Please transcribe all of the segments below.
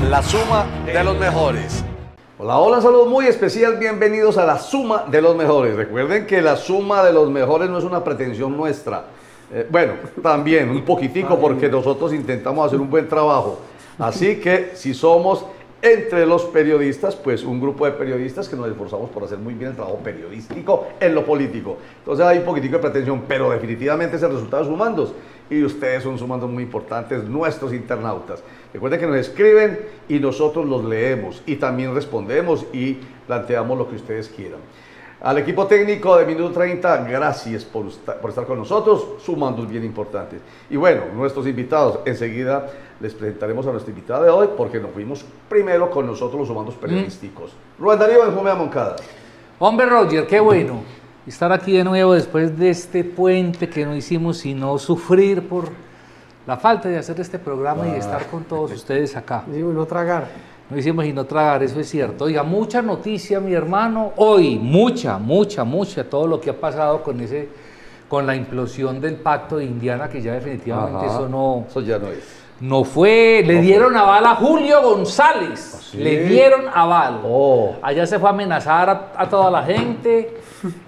La suma de los mejores. Hola, hola, saludos muy especial, bienvenidos a la suma de los mejores. Recuerden que la suma de los mejores no es una pretensión nuestra. Bueno, también un poquitico porque nosotros intentamos hacer un buen trabajo. Así que si somos entre los periodistas, pues un grupo de periodistas que nos esforzamos por hacer muy bien el trabajo periodístico en lo político. Entonces hay un poquitico de pretensión, pero definitivamente es el resultado de sumandos. Y ustedes son sumandos muy importantes, nuestros internautas. Recuerden que nos escriben y nosotros los leemos y también respondemos y planteamos lo que ustedes quieran. Al equipo técnico de Minuto 30, gracias por estar con nosotros, sumandos bien importantes. Y bueno, nuestros invitados, enseguida les presentaremos a nuestra invitada de hoy porque nos fuimos primero con nosotros los sumandos periodísticos. Rubén Darío Benjumea Moncada. Hombre Roger, qué bueno estar aquí de nuevo después de este puente que no hicimos sino sufrir por la falta de hacer este programa y de estar con todos ustedes acá. Y no tragar. No hicimos sino tragar, eso es cierto. Oiga, mucha noticia, mi hermano, hoy, mucha, todo lo que ha pasado con la implosión del pacto de Indiana, que ya definitivamente eso ya no es. No fue, le dieron aval a Julio González, ¿Sí? le dieron aval. Oh. Allá se fue a amenazar a toda la gente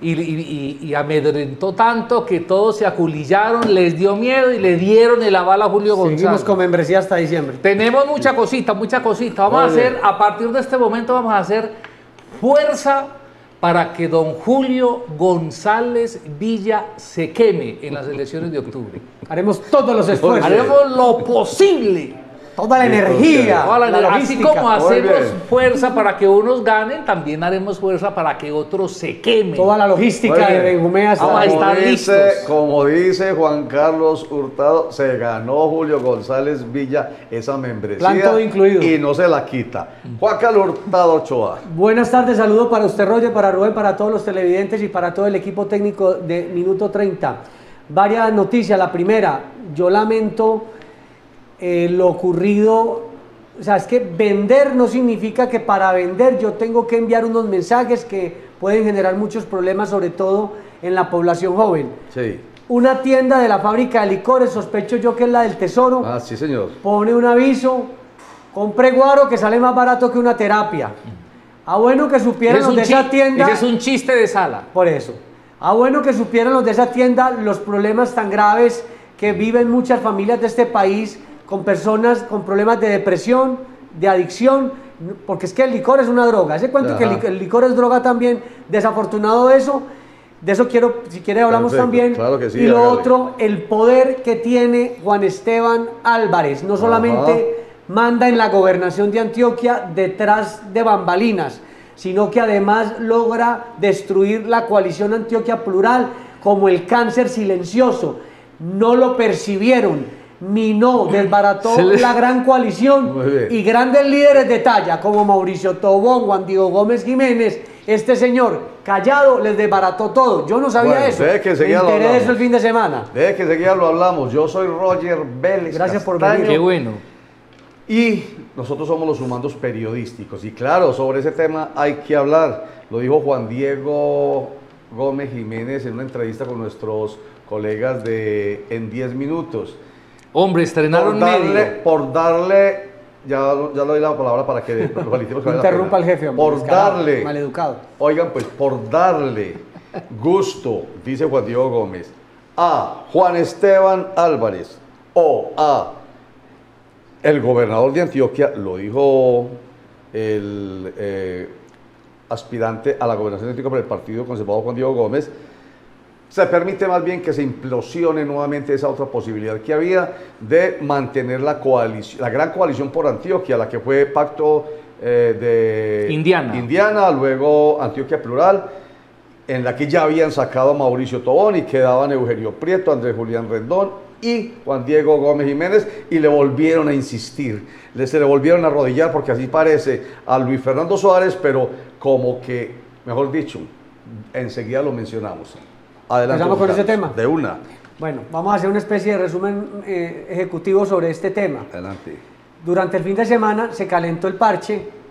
y amedrentó tanto que todos se aculillaron, les dio miedo y le dieron el aval a Julio González. Seguimos con membresía hasta diciembre. Tenemos mucha cosita. Vamos a hacer, a partir de este momento vamos a hacer fuerza para que don Julio González Villa se queme en las elecciones de octubre. Haremos todos los esfuerzos. Haremos lo posible. Toda la energía. Así como hacemos fuerza para que unos ganen, también haremos fuerza para que otros se quemen. Toda la logística de Benjumea. Vamos a estar listos. Como dice Juan Carlos Hurtado, se ganó Julio González Villa esa membresía. Plan todo incluido. Y no se la quita. Juan Carlos Hurtado Ochoa. Buenas tardes, saludo para usted, Roger, para Rubén, para todos los televidentes y para todo el equipo técnico de Minuto 30. Varias noticias. La primera, yo lamento lo ocurrido. O sea, es que vender no significa que para vender yo tengo que enviar unos mensajes que pueden generar muchos problemas, sobre todo en la población joven. Sí. Una tienda de la fábrica de licores, sospecho yo que es la del Tesoro. Ah, sí, señor. Pone un aviso: compre guaro que sale más barato que una terapia. Ah, bueno que supieran los de esa tienda. Ese es un chiste de sala. Por eso. Ah, bueno que supieran los de esa tienda los problemas tan graves que viven muchas familias de este país, con personas con problemas de depresión, de adicción, porque es que el licor es una droga. ¿Ese cuento que el licor es droga también? Desafortunado eso. De eso quiero, si quiere hablamos también. Claro que sí, y lo otro, el poder que tiene Juan Esteban Álvarez. No solamente manda en la gobernación de Antioquia detrás de bambalinas, sino que además logra destruir la coalición Antioquia Plural como el cáncer silencioso. No lo percibieron. Minó, desbarató la gran coalición y grandes líderes de talla como Mauricio Tobón, Juan Diego Gómez Jiménez. Este señor, callado, les desbarató todo. Yo no sabía eso. Me enteré de eso el fin de semana. Deje que seguida lo hablamos. Yo soy Roger Vélez. Gracias por Castaño. venir. Qué bueno. Y nosotros somos los sumandos periodísticos. Y claro, sobre ese tema hay que hablar. Lo dijo Juan Diego Gómez Jiménez en una entrevista con nuestros colegas de En 10 Minutos. Hombre, estrenaron Por darle, ya le doy la palabra para que interrumpa al jefe, hombre, por darle, maleducado. Oigan, pues por darle gusto, dice Juan Diego Gómez, a Juan Esteban Álvarez o a el gobernador de Antioquia, lo dijo el aspirante a la gobernación de Antioquia por el Partido Conservador Juan Diego Gómez, se permite más bien que se implosione nuevamente esa otra posibilidad que había de mantener la coalición, la gran coalición por Antioquia, la que fue pacto de Indiana, luego Antioquia Plural, en la que ya habían sacado a Mauricio Tobón y quedaban Eugenio Prieto, Andrés Julián Rendón y Juan Diego Gómez Jiménez, y le volvieron a insistir, se le volvieron a arrodillar, porque así parece a Luis Fernando Suárez, pero como que, mejor dicho, enseguida lo mencionamos. Adelante. ¿Empezamos con ese tema? De una. Bueno, vamos a hacer una especie de resumen ejecutivo sobre este tema. Adelante. Durante el fin de semana se calentó el parche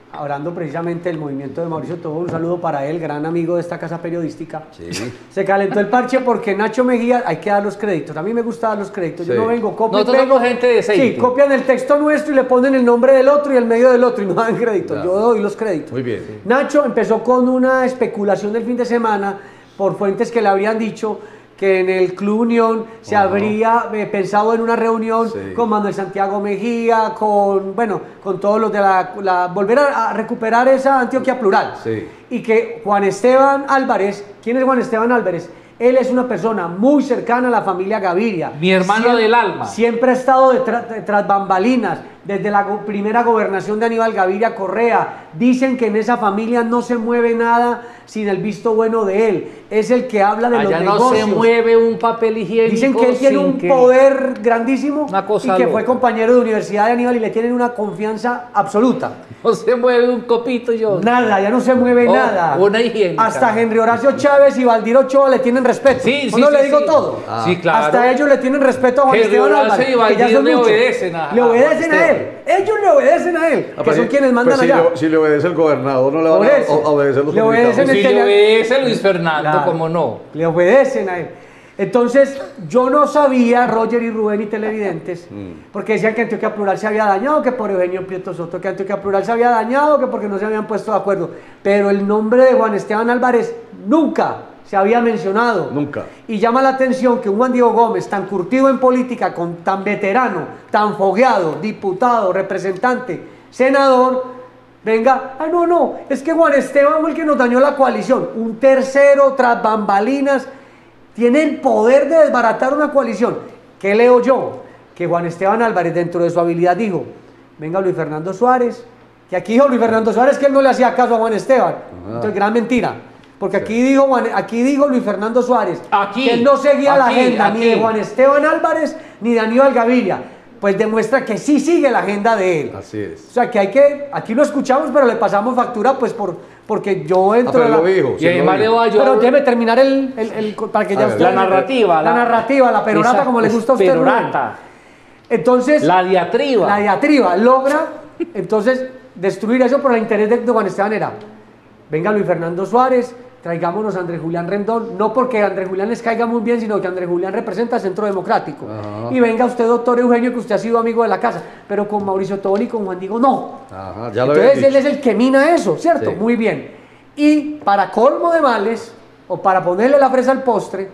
hablando precisamente del movimiento de Mauricio Tobón, un saludo para él, gran amigo de esta casa periodística. Sí. Se calentó el parche porque Nacho Mejía, hay que dar los créditos, a mí me gusta dar los créditos, Sí. yo no vengo, copio y Nosotros pego. somos gente decente. Sí, copian el texto nuestro y le ponen el nombre del otro y el medio del otro y no dan créditos, Claro. yo doy los créditos. Muy bien. Nacho empezó con una especulación del fin de semana por fuentes que le habrían dicho que en el Club Unión se habría pensado en una reunión Sí. con Manuel Santiago Mejía, con todos los de volver a recuperar esa Antioquia plural. Sí. Y que Juan Esteban Álvarez, ¿quién es Juan Esteban Álvarez? Él es una persona muy cercana a la familia Gaviria. Mi hermano del alma. Siempre ha estado tras bambalinas, desde la primera gobernación de Aníbal Gaviria Correa. Dicen que en esa familia no se mueve nada sin el visto bueno de él. Es el que habla de Allá los no negocios. se mueve un papel higiénico. Dicen que él tiene sin un que- poder grandísimo Una cosa y que loca. fue compañero de universidad de Aníbal y le tienen una confianza absoluta. No se mueve un copito yo. Nada, ya no se mueve Oh, nada. una higiénica. Hasta Henry Horacio Chávez y Valdir Ochoa le tienen respeto. Sí, ¿O sí, no sí, le digo sí. todo? Sí, claro. Hasta ellos le tienen respeto a Juan Henry Esteban Horacio Álvarez. y que ya Valdir son le muchos. obedecen a Le obedecen Juan a él. Esteban. Ellos le obedecen a él. Que son quienes mandan si allá. si le obedece el gobernador, no le van Por a eso. obedecer los Le obedecen comunicados. Si el le tele- obedece Luis Fernando, Claro. como no. Le obedecen a él. Entonces, yo no sabía, Roger y Rubén y televidentes, porque decían que Antioquia Plural se había dañado, que por Eugenio Prieto Soto, que Antioquia Plural se había dañado, que porque no se habían puesto de acuerdo. Pero el nombre de Juan Esteban Álvarez nunca se había mencionado. Nunca. Y llama la atención que un Juan Diego Gómez, tan curtido en política, tan veterano, tan fogueado, diputado, representante, senador, venga, no, es que Juan Esteban fue el que nos dañó la coalición. Un tercero tras bambalinas tiene el poder de desbaratar una coalición. ¿Qué leo yo? Que Juan Esteban Álvarez, dentro de su habilidad, dijo, venga Luis Fernando Suárez, que aquí dijo Luis Fernando Suárez que él no le hacía caso a Juan Esteban. Entonces, gran mentira. Porque aquí dijo Luis Fernando Suárez Aquí, que él no seguía la aquí, agenda ni de aquí. Juan Esteban Álvarez ni de Aníbal Gaviria. Pues demuestra que sí sigue la agenda de él. Así es. O sea, que aquí lo escuchamos, pero le pasamos factura, pues porque yo entro pero de la... lo dijo. Y además le voy a Pero yo. déjeme terminar para que ya A ver, ustedes... la narrativa, La narrativa, la perorata, esa como le gusta a usted. perorata. Rubén. Entonces... La diatriba. La diatriba logra, entonces, destruir eso por el interés de Juan Esteban era, venga Luis Fernando Suárez, traigámonos a Andrés Julián Rendón, no porque Andrés Julián les caiga muy bien, sino que Andrés Julián representa al Centro Democrático. Ajá. Y venga usted, doctor Eugenio, que usted ha sido amigo de la casa, pero con Mauricio Tobón y con Juan Diego, no. Ajá, ya lo había Entonces él dicho. es el que mina eso, ¿cierto? Sí. Muy bien. Y para colmo de males, o para ponerle la fresa al postre,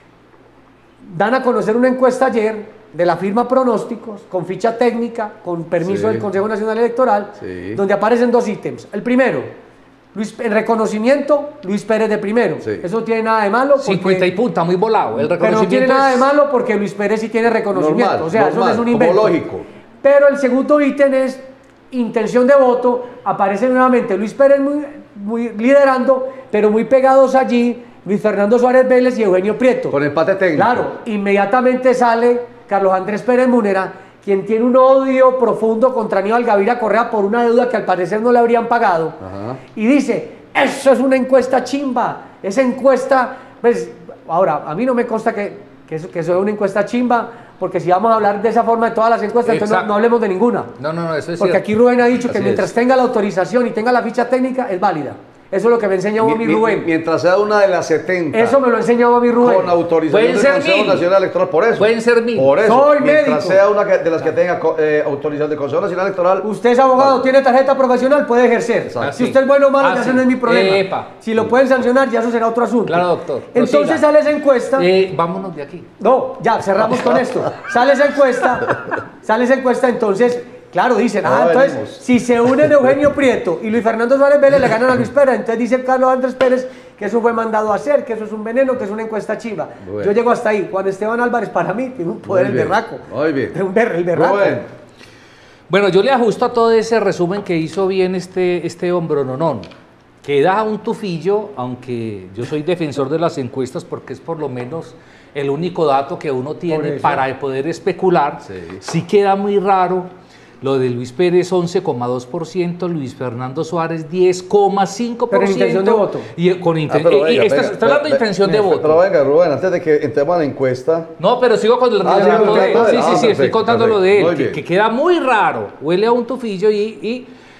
dan a conocer una encuesta ayer de la firma Pronósticos, con ficha técnica, con permiso Sí. del Consejo Nacional Electoral, Sí. donde aparecen dos ítems. El primero, en reconocimiento, Luis Pérez de primero. Sí. Eso no tiene nada de malo. porque- 50 y punta, muy volado. El pero no reconocimiento tiene nada de es- malo porque Luis Pérez sí tiene reconocimiento. Normal, o sea, eso no es un normal, invento. como lógico. Pero el segundo ítem es intención de voto. Aparece nuevamente Luis Pérez muy liderando, pero muy pegados allí Luis Fernando Suárez Vélez y Eugenio Prieto. Con empate técnico. Claro, inmediatamente sale Carlos Andrés Pérez Múnera, quien tiene un odio profundo contra Aníbal Gaviria Correa por una deuda que al parecer no le habrían pagado. Ajá. Y dice, eso es una encuesta chimba, esa encuesta, pues, ahora, a mí no me consta que eso es una encuesta chimba, porque si vamos a hablar de esa forma de todas las encuestas, entonces Exacto. no hablemos de ninguna. No, eso es Porque cierto. aquí Rubén ha dicho que Así mientras es. tenga la autorización y tenga la ficha técnica, es válida. Eso es lo que me enseñó a mí Rubén. Mientras sea una de las 70. Eso me lo enseñó a mí Rubén. Con autorización Pueden del ser Consejo 1000. Nacional Electoral, por eso. Pueden ser 1000. Por eso, Soy mientras médico. sea una de las que tenga autorización del Consejo Nacional Electoral. Usted es abogado, tiene tarjeta profesional, puede ejercer. Exacto. Si usted es bueno o malo, ya sí. ese no es mi problema. Epa. Si lo pueden sancionar, ya eso será otro asunto. Claro, doctor. Entonces Prosiga. sale esa encuesta. Vámonos de aquí. No, ya, cerramos con esto. Sale esa encuesta, entonces, claro, dicen, Ya entonces, venimos. si se unen Eugenio Prieto y Luis Fernando Suárez Vélez, le ganan a Luis Pérez. Entonces dice Carlos Andrés Pérez que eso fue mandado a hacer, que eso es un veneno, que es una encuesta chiva. Bueno. Yo llego hasta ahí. Juan Esteban Álvarez, para mí, tiene un poder Muy el bien, berraco. muy bien. El berraco. Rubén. Bueno, yo le ajusto a todo ese resumen que hizo bien este hombrononón, que da un tufillo, aunque yo soy defensor de las encuestas porque es por lo menos el único dato que uno tiene eso. para poder especular. Sí. Sí queda muy raro lo de Luis Pérez 11,2%, Luis Fernando Suárez 10,5%. Pero intención de voto. Y con Pero venga, está venga, hablando de intención de voto. Pero venga, Rubén, antes de que entremos a la encuesta. No, pero sigo con el Ah, relato sigo de él. con el Sí, relato de él. sí, estoy Perfecto, contando lo de perfecto. él, Muy bien. que queda muy raro. Huele a un tufillo y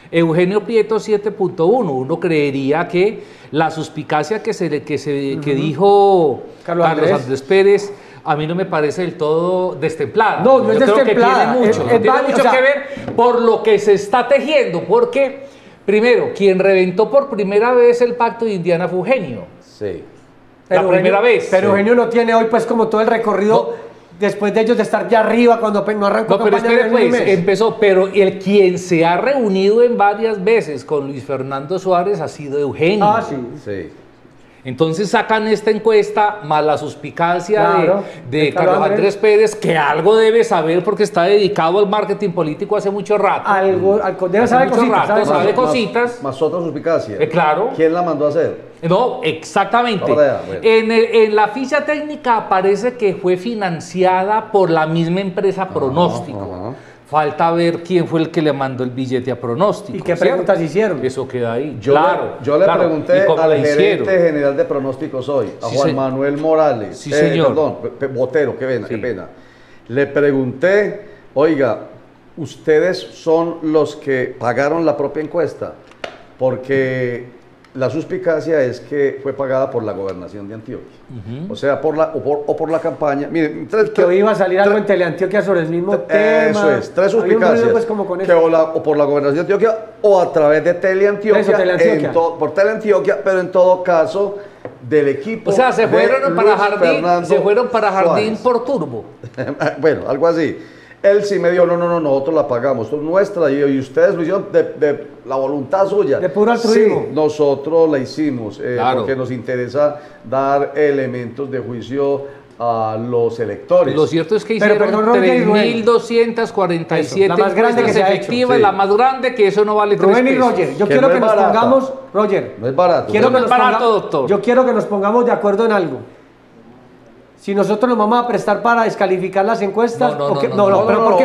Eugenio Prieto 7.1. Uno creería que la suspicacia que dijo Carlos Andrés Pérez a mí no me parece del todo destemplada. No, no es destemplada. Tiene mucho que ver por lo que se está tejiendo, porque, primero, quien reventó por primera vez el pacto de Indiana fue Eugenio. Sí. La primera vez. Pero Eugenio no tiene hoy, pues, como todo el recorrido después de ellos de estar ya arriba cuando no arrancó pero campaña. espere, pues, empezó, pero quien se ha reunido en varias veces con Luis Fernando Suárez ha sido Eugenio. Ah, sí. Sí. Entonces sacan esta encuesta más la suspicacia Claro, de Carlos Andrés Pérez, que algo debe saber porque está dedicado al marketing político hace mucho rato. Debe saber cositas. Sabe cositas. Más otra suspicacia. Claro. ¿Quién la mandó a hacer? No, exactamente. Ahora, bueno. En la ficha técnica aparece que fue financiada por la misma empresa Pronóstico. Ajá. Falta ver quién fue el que le mandó el billete a Pronóstico. ¿Y qué ¿cierto? preguntas hicieron? Eso queda ahí. Yo le pregunté al gerente general de Pronósticos hoy, a Juan Manuel Morales. Sí, señor. Perdón, Botero, qué pena. Le pregunté, oiga, ¿ustedes son los que pagaron la propia encuesta? Porque la suspicacia es que fue pagada por la gobernación de Antioquia. O sea, por la campaña. Miren, que hoy iba a salir algo en Teleantioquia sobre el mismo tema. Eso es, tres suspicacias. Pues, como con que o por la gobernación de Antioquia o a través de Teleantioquia. Por Teleantioquia, pero en todo caso del equipo. O sea, se fueron para Jardín Suárez. por turbo. Bueno, algo así. Él sí me dijo, no, nosotros la pagamos, esto es nuestra, y ustedes lo hicieron de la voluntad suya. De puro altruismo. Sí, nosotros la hicimos, claro. porque nos interesa dar elementos de juicio a los electores. Lo cierto es que hicieron 3.247 la más grande que se ha efectivas, hecho. la más grande, que eso no vale 3 Rubén y pesos. Roger, yo Que quiero no que es nos barata. pongamos, Roger, No es barato. quiero que No es barato, doctor. Yo quiero que nos pongamos de acuerdo en algo. Si nosotros nos vamos a prestar para descalificar las encuestas, ¿por qué lo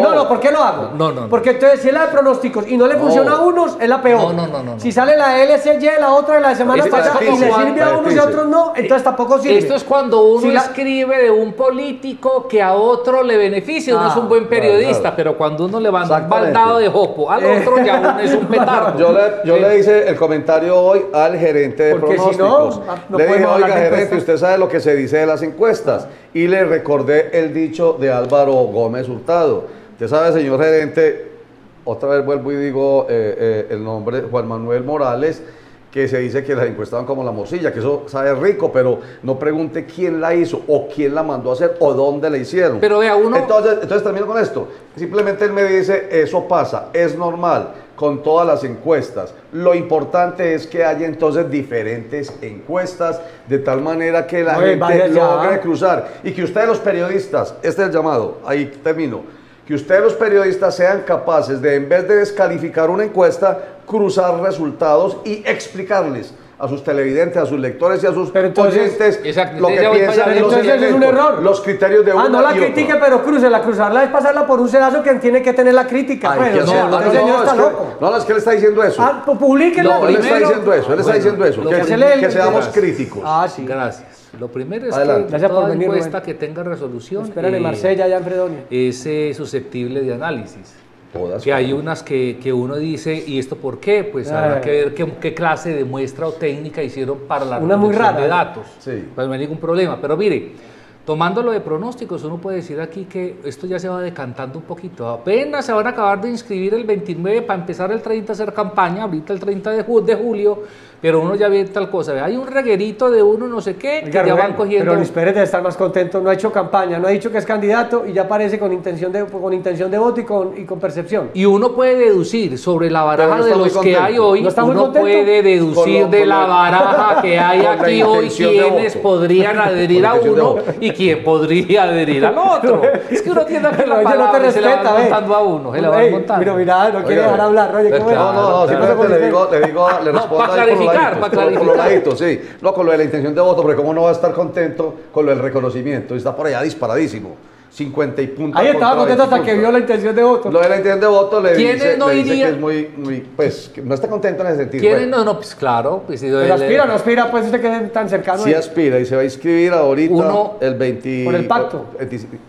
hago? No. Porque entonces si es la de pronósticos y no le funciona a unos, es la peor. No. Si sale la de LSY, la otra de la semana Esto es pasada, y como le cuando- sirve a unos y a otros no, entonces tampoco sirve. Esto es cuando uno Si la- escribe de un político que a otro le beneficia, uno es un buen periodista, claro. pero cuando uno le va un Exactamente. baldado de jopo al otro ya uno es un petardo. Yo le hice el comentario hoy al gerente de Porque si no, Pronósticos. no le dije, podemos hablar oiga, de gerente, encuestas. usted sabe lo que se dice de las encuestas. Y le recordé el dicho de Álvaro Gómez Hurtado. Usted sabe, señor gerente, otra vez vuelvo y digo el nombre, Juan Manuel Morales, que se dice que las encuestas van como la morcilla, que eso sabe rico, pero no pregunte quién la hizo, o quién la mandó a hacer, o dónde la hicieron. Pero vea, uno- Entonces termino con esto. Simplemente él me dice, eso pasa, es normal con todas las encuestas. Lo importante es que haya entonces diferentes encuestas, de tal manera que la gente logre cruzar. Y que ustedes los periodistas, este es el llamado, ahí termino, que ustedes los periodistas sean capaces de, en vez de descalificar una encuesta, cruzar resultados y explicarles a sus televidentes, a sus lectores y a sus oyentes exacto, lo que ya voy para piensan allá. los Entonces es un elementos, error. los criterios de una no la y critique, otra. pero cruzarla es pasarla por un sedazo que tiene que tener la crítica. Ay, Pues, que o sea, sea- este señor está loco. No, es que él está diciendo eso. Pues publiquenla. No, él está primero- diciendo eso, lo que, que se lee- que seamos Gracias. críticos. Sí. Gracias. Lo primero es Adelante. que Gracias por toda venir, encuesta Rubén. que tenga resolución Espérale, Marsella, allá en Fredonia. es susceptible de análisis. Todas. Que hay unas que uno dice, ¿y esto por qué? Pues habrá que ver qué clase de muestra o técnica hicieron para la Una muy recolección rara, de ¿eh? datos. Sí. Pues no hay ningún problema. Pero mire, tomando lo de pronósticos, uno puede decir aquí que esto ya se va decantando un poquito. Apenas se van a acabar de inscribir el 29 para empezar el 30 a hacer campaña, ahorita el 30 de julio, pero uno ya ve tal cosa. Hay un reguerito de uno no sé qué, Oiga, que ya Rubén, van cogiendo... pero Luis Pérez debe estar más contento, no ha hecho campaña, no ha dicho que es candidato y ya aparece con intención de voto y con percepción. Y uno puede deducir sobre la Pero baraja no de está muy los que contento. hay hoy, ¿No está muy uno contento? puede deducir Con de la baraja que hay con la aquí hoy intención de quiénes voto. podrían adherir a Con la intención uno de voto. y quién podría adherir al otro. Es que uno tiene que la Pero ella no te palabra y se la respeta, van ve. montando a uno, se la van Ey, montando. mira, no quiere Oiga, dejar hablar, Roger, ¿cómo es? No, simplemente le No, respondo para ahí por los clarificar, laditos, para por los clarificar. laditos, sí. No, con lo de la intención de voto, porque cómo no va a estar contento con lo del reconocimiento, está por allá disparadísimo, 50 y puntos. Ahí estaba contra contento 20 hasta que puntos. vio la intención de voto. Lo de la intención de voto le ¿Quiénes dice, no le dice que irían? es muy, pues, que no está contento en ese sentido. ¿Quiénes Bueno, no? Pues claro. Pues, Pero aspira, no aspira, pues usted que es tan cercano. sí aspira y se va a inscribir ahorita Uno- el 20... Por el pacto.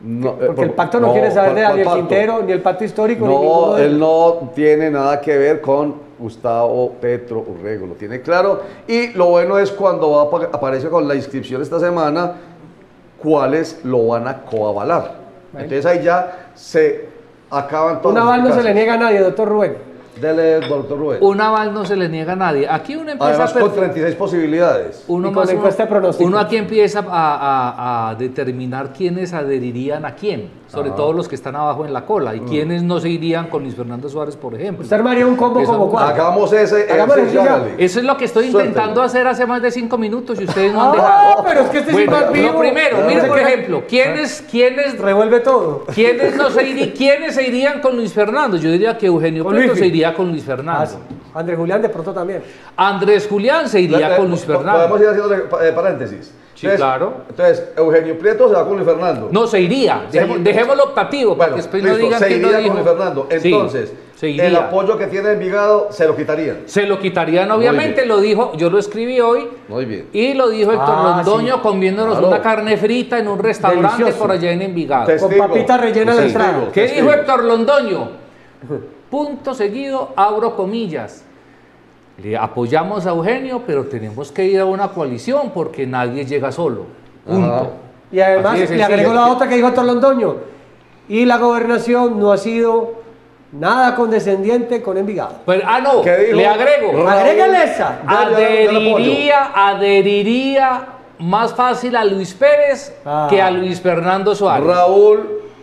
No, Porque el pacto no quiere saber de Daniel Quintero, ni el pacto histórico, ni ninguno No, de él no tiene nada que ver con Gustavo Petro Urrego, lo tiene claro. Y lo bueno es cuando aparece con la inscripción esta semana, cuáles lo van a coavalar. Bueno. Entonces ahí ya se acaban todos Un los aval no se casos. le niega a nadie, doctor Rubén. Dele, doctor Rubén. Un aval no se le niega a nadie. Aquí uno empieza Además a con 36 posibilidades. uno, Y con más la uno, encuesta de pronóstico. uno aquí empieza a determinar quiénes adherirían a quién, sobre todo los que están abajo en la cola, y quiénes no se irían con Luis Fernando Suárez, por ejemplo. Usted armaría un combo Eso- como cuál. Hagamos ese Hagamos ejercicio, el hágale. Eso es lo que estoy Suéltelo. intentando hacer hace más de 5 minutos y ustedes no han Ah, dejado. pero es que este es Bueno, más vivo. lo primero, Ah, mire no por sé qué- ejemplo, ¿quiénes Revuelve todo. ¿quiénes se irían con Luis Fernando? Yo diría que Eugenio Con Prieto Luismi. se iría con Luis Ah, Fernando. sí. Andrés Julián de pronto también. Andrés Julián se iría con Luis Podemos Fernando. ir haciendo paréntesis. Sí, claro. Entonces, Eugenio Prieto se va con Luis Fernando. No, se iría. Dejémoslo optativo para Bueno, que después listo, no digan se que no iría dijo. con Luis Fernando. Sí, Entonces, se iría. el apoyo que tiene Envigado se lo quitarían. Se lo quitarían, obviamente, bien. lo dijo, yo lo escribí hoy. Muy bien. Y lo dijo Héctor Ah, Londoño sí. comiéndonos Claro. una carne frita en un restaurante Delicioso. por allá en Envigado. Testigo. Con papita rellena a la Sí. entrada. ¿Qué Testigo. dijo Héctor Londoño? Punto seguido, abro comillas. Le apoyamos a Eugenio, pero tenemos que ir a una coalición porque nadie llega solo. Punto. Ajá. Y además Así de le sencillo. agregó la otra que dijo Héctor Londoño. Y la gobernación no ha sido nada condescendiente con Envigado. Pues, no, ¿Qué dijo? le agrego. Raúl? Agrégale esa. Adheriría más fácil a Luis Pérez Ah. que a Luis Fernando Suárez. Raúl,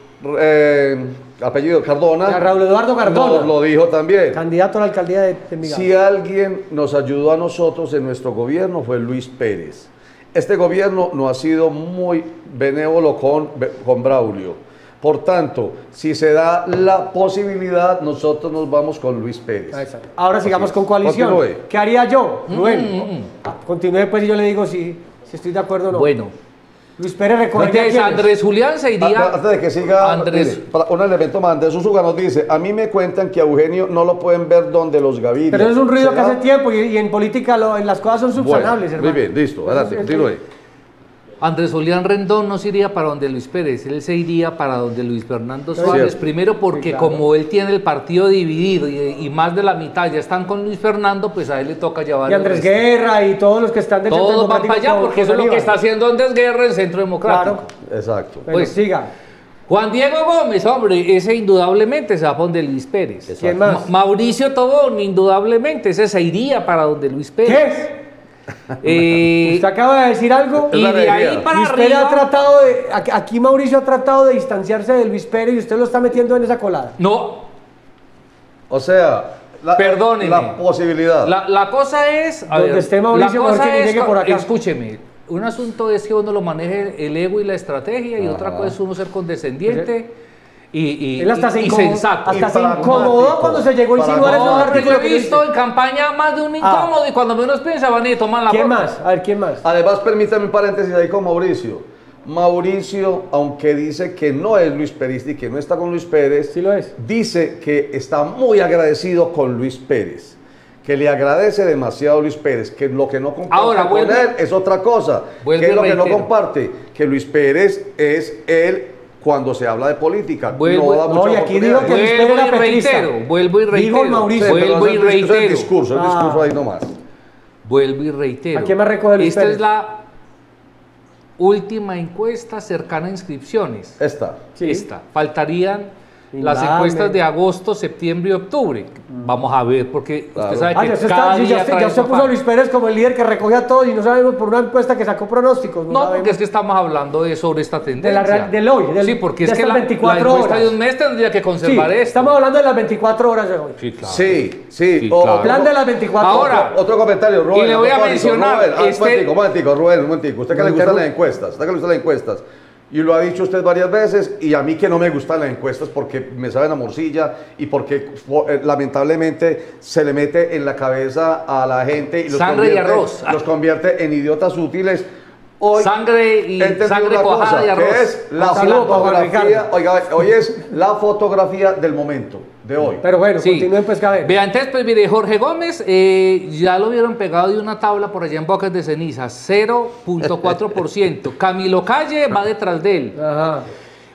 apellido Cardona. A Raúl Eduardo Cardona. Nos lo dijo también. Candidato a la alcaldía de Envigado. Si alguien nos ayudó a nosotros en nuestro gobierno fue Luis Pérez. Este gobierno no ha sido muy benévolo con Braulio. Por tanto, si se da la posibilidad, nosotros nos vamos con Luis Pérez. Exacto. Ahora sigamos Así con es. coalición. Continúe. ¿Qué haría yo, Rubén? Continúe pues y yo le digo si estoy de acuerdo o no. Bueno, Luis Pérez recorrería entonces quiénes? Andrés Julián se iría. Antes de que siga, Andrés. mire, un elemento más. Andrés Úsuga nos dice, a mí me cuentan que a Eugenio no lo pueden ver donde los Gaviria. Pero eso es un ruido que ¿Será? hace tiempo y en política en las cosas son subsanables, Bueno, hermano. muy bien, listo, adelante, Entonces, continúe. Andrés Julián Rendón no se iría para donde Luis Pérez, él se iría para donde Luis Fernando Cierto. Suárez, primero porque Sí, claro. como él tiene el partido dividido y más de la mitad ya están con Luis Fernando, pues a él le toca llevar Y el Andrés resto. Guerra y todos los que están del Centro Todos van Democrático para allá con- porque eso es con lo que Aníbal. está haciendo Andrés Guerra en Centro Democrático. Claro. Exacto. Bueno, Pues, siga. Juan Diego Gómez, hombre, ese indudablemente se va para donde Luis Pérez. ¿Quién más? Mauricio Tobón, indudablemente, ese se iría para donde Luis Pérez. ¿Qué? Eh, ¿Usted acaba de decir algo? y Es la de ahí alegría. para Y usted ha arriba. tratado de... Aquí Mauricio ha tratado de distanciarse de Luis Pérez y usted lo está metiendo en esa colada. No, O sea, Perdóneme. la posibilidad. la cosa es. Donde esté Mauricio, la mejor cosa que ni es llegue por acá. Escúcheme, un asunto es que uno lo maneje el ego y la estrategia, y otra Ajá. cosa es uno ser condescendiente y Él hasta se, y incomodó- sensato. hasta Y se pragmático. incomodó cuando se llegó a insinuar en un No, que artículo yo que he visto dice. en campaña más de un incómodo y cuando menos piensa van y toman la ¿Quién foto. más? A ver, ¿quién más? Además, permítame un paréntesis ahí con Mauricio. Mauricio, aunque dice que no es Luis Pérez y que no está con Luis Pérez, Sí lo es. dice que está muy agradecido con Luis Pérez, que le agradece demasiado a Luis Pérez, que lo que no comparte Ahora, con vuelve- él es otra cosa. vuelve ¿Qué es y lo que no reitero. comparte? Que Luis Pérez es él cuando se habla de política. Vuelvo- no da mucha no, y aquí oportunidad. digo que Luis Pérez Vuelvo y era petrista. reitero, vuelvo y Dijo reitero. Mauricio. Sí, pero Vuelvo y eso es el reitero. discurso, el discurso ahí nomás. Vuelvo y reitero. ¿A quién más recoge Luis Esta Pérez? es la última encuesta cercana a inscripciones. Esta. Sí. Esta. Faltarían las Indame. encuestas de agosto, septiembre y octubre. Vamos a ver, porque Claro. usted sabe Ah, que ya usted, cada sí, día ya trae usted un puso a afán. Luis Pérez como el líder que recogía a todos y no sabemos por una encuesta que sacó pronósticos. No, sabemos. porque es que estamos hablando sobre esta tendencia. del hoy, sí, porque de es que estas la 24 encuesta horas. de un mes tendría que Sí, conservar esto. estamos hablando de las 24 horas de hoy. Sí, claro. Sí, Sí, O- claro. Plan de las 24 Ahora, horas. Otro comentario, Rubén. Y le voy a propósito, mencionar, Rubén, este- un momentico, Rubén, un momentico. Usted que No le gustan interrumpa. las encuestas, usted que le gustan las encuestas. Y lo ha dicho usted varias veces, y a mí que no me gustan las encuestas porque me saben a morcilla y porque lamentablemente se le mete en la cabeza a la gente y Sangre y arroz. los convierte en idiotas útiles. Hoy Sangre y he entendido sangre una cuajada cosa, y arroz. que es la Un saludo para Juan fotografía, Ricardo. oiga, hoy es la fotografía del momento, de hoy. Pero bueno, Sí. continúen pues, caber. Vea, entonces, pues mire, Jorge Gómez ya lo vieron pegado de una tabla por allá en Bocas de Ceniza, 0.4%. Camilo Calle va detrás de él. Ajá.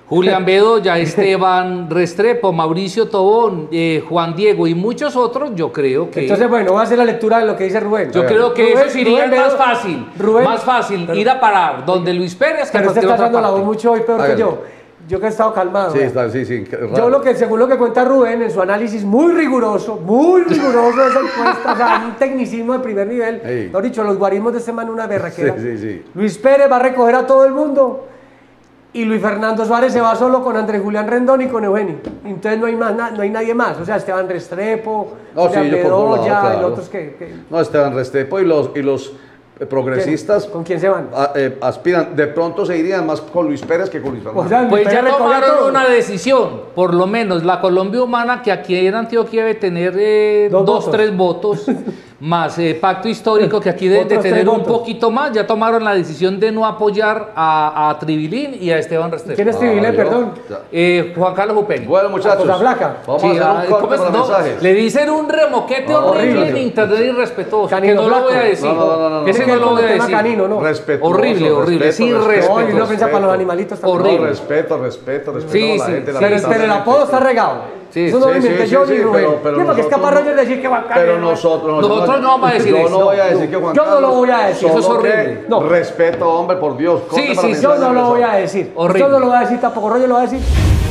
Julián Bedoya, Esteban Restrepo, Mauricio Tobón, Juan Diego y muchos otros, yo creo que... Entonces, bueno, voy a hacer la lectura de lo que dice Rubén. Yo creo que Rubén, eso sería Rubén, más fácil ir a parar donde Luis Pérez que pero usted cualquier está otra haciendo la voz parte. mucho hoy peor que Hágale. yo que he estado calmado. Sí, vea. sí. Yo según lo que cuenta Rubén en su análisis muy riguroso de esa encuesta, o sea, un tecnicismo de primer nivel. Ey. Lo dicho, los guarismos de este man una berraquera. Sí. Luis Pérez va a recoger a todo el mundo y Luis Fernando Suárez se va solo con Andrés Julián Rendón y con Eugenio. Entonces no hay más, no hay nadie más. O sea, Esteban Restrepo, No, sí, yo por un lado, Bedoya, claro. y otros que No, Esteban Restrepo y los progresistas ¿con quién se van? aspiran, de pronto se irían más con Luis Pérez que con Luis Fernando. O sea, Luis Pues ya Pérez recoge a tomaron todos. una decisión, por lo menos la Colombia Humana, que aquí en Antioquia debe tener Dos dos, votos. tres votos, más Pacto Histórico, que aquí deben de Otros tener tres un votos. poquito más, ya tomaron la decisión de no apoyar a Tribilín y a Esteban Restrepo. ¿Quién es Tribilé, yo- perdón? ya. Juan Carlos Upegui. Bueno, muchachos, Cosa flaca. vamos Sí, a hacer un ¿cómo corte es? para No, mensajes. le dicen un remoquete horrible en internet irrespetuoso, que Canino no lo voy a flaco. decir. No. Ese Tiene que no ver lo con voy el a tema decir. canino, ¿no? Respetuoso, Horrible, sí, respeto. respeto. No, y una ofensa para los animalitos también. Horrible. No, respeto Sí, a la sí, gente. sí, Pero el apodo está regado. Sí, Eso no lo sí, inventé sí, yo sí, ni sí, Rubén. pero Sí, porque es capaz nosotros- Roger decir que Juan Carlos. Pero nosotros no vamos a decir yo eso. no voy a decir que Juan Yo no Carlos. lo voy a decir. Solo Eso es que horrible. No. Respeto, hombre, por Dios. Sí, corte para sí, Yo mensajes no lo de voy a mensajes. decir. Horrible. Yo no lo voy a decir tampoco. Roger lo va a decir.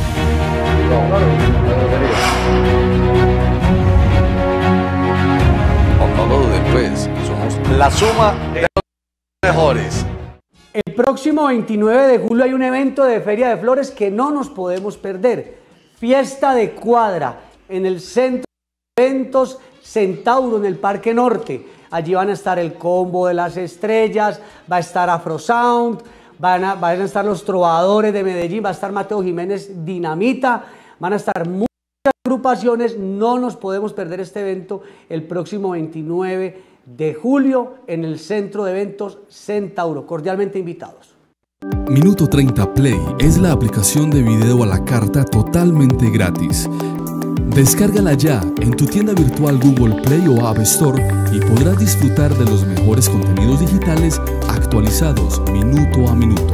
No lo duden, pues. Somos la suma de los mejores. El próximo 29 de julio hay un evento de Feria de Flores que no nos podemos perder. Fiesta de Cuadra en el centro de eventos Centauro en el Parque Norte. Allí van a estar el Combo de las Estrellas, va a estar Afrosound, van a estar los Trovadores de Medellín, va a estar Mateo Jiménez Dinamita, van a estar muchas agrupaciones. No nos podemos perder este evento el próximo 29 de julio en el centro de eventos Centauro. Cordialmente invitados. Minuto 30 Play es la aplicación de video a la carta totalmente gratis. Descárgala ya en tu tienda virtual Google Play o App Store y podrás disfrutar de los mejores contenidos digitales actualizados minuto a minuto.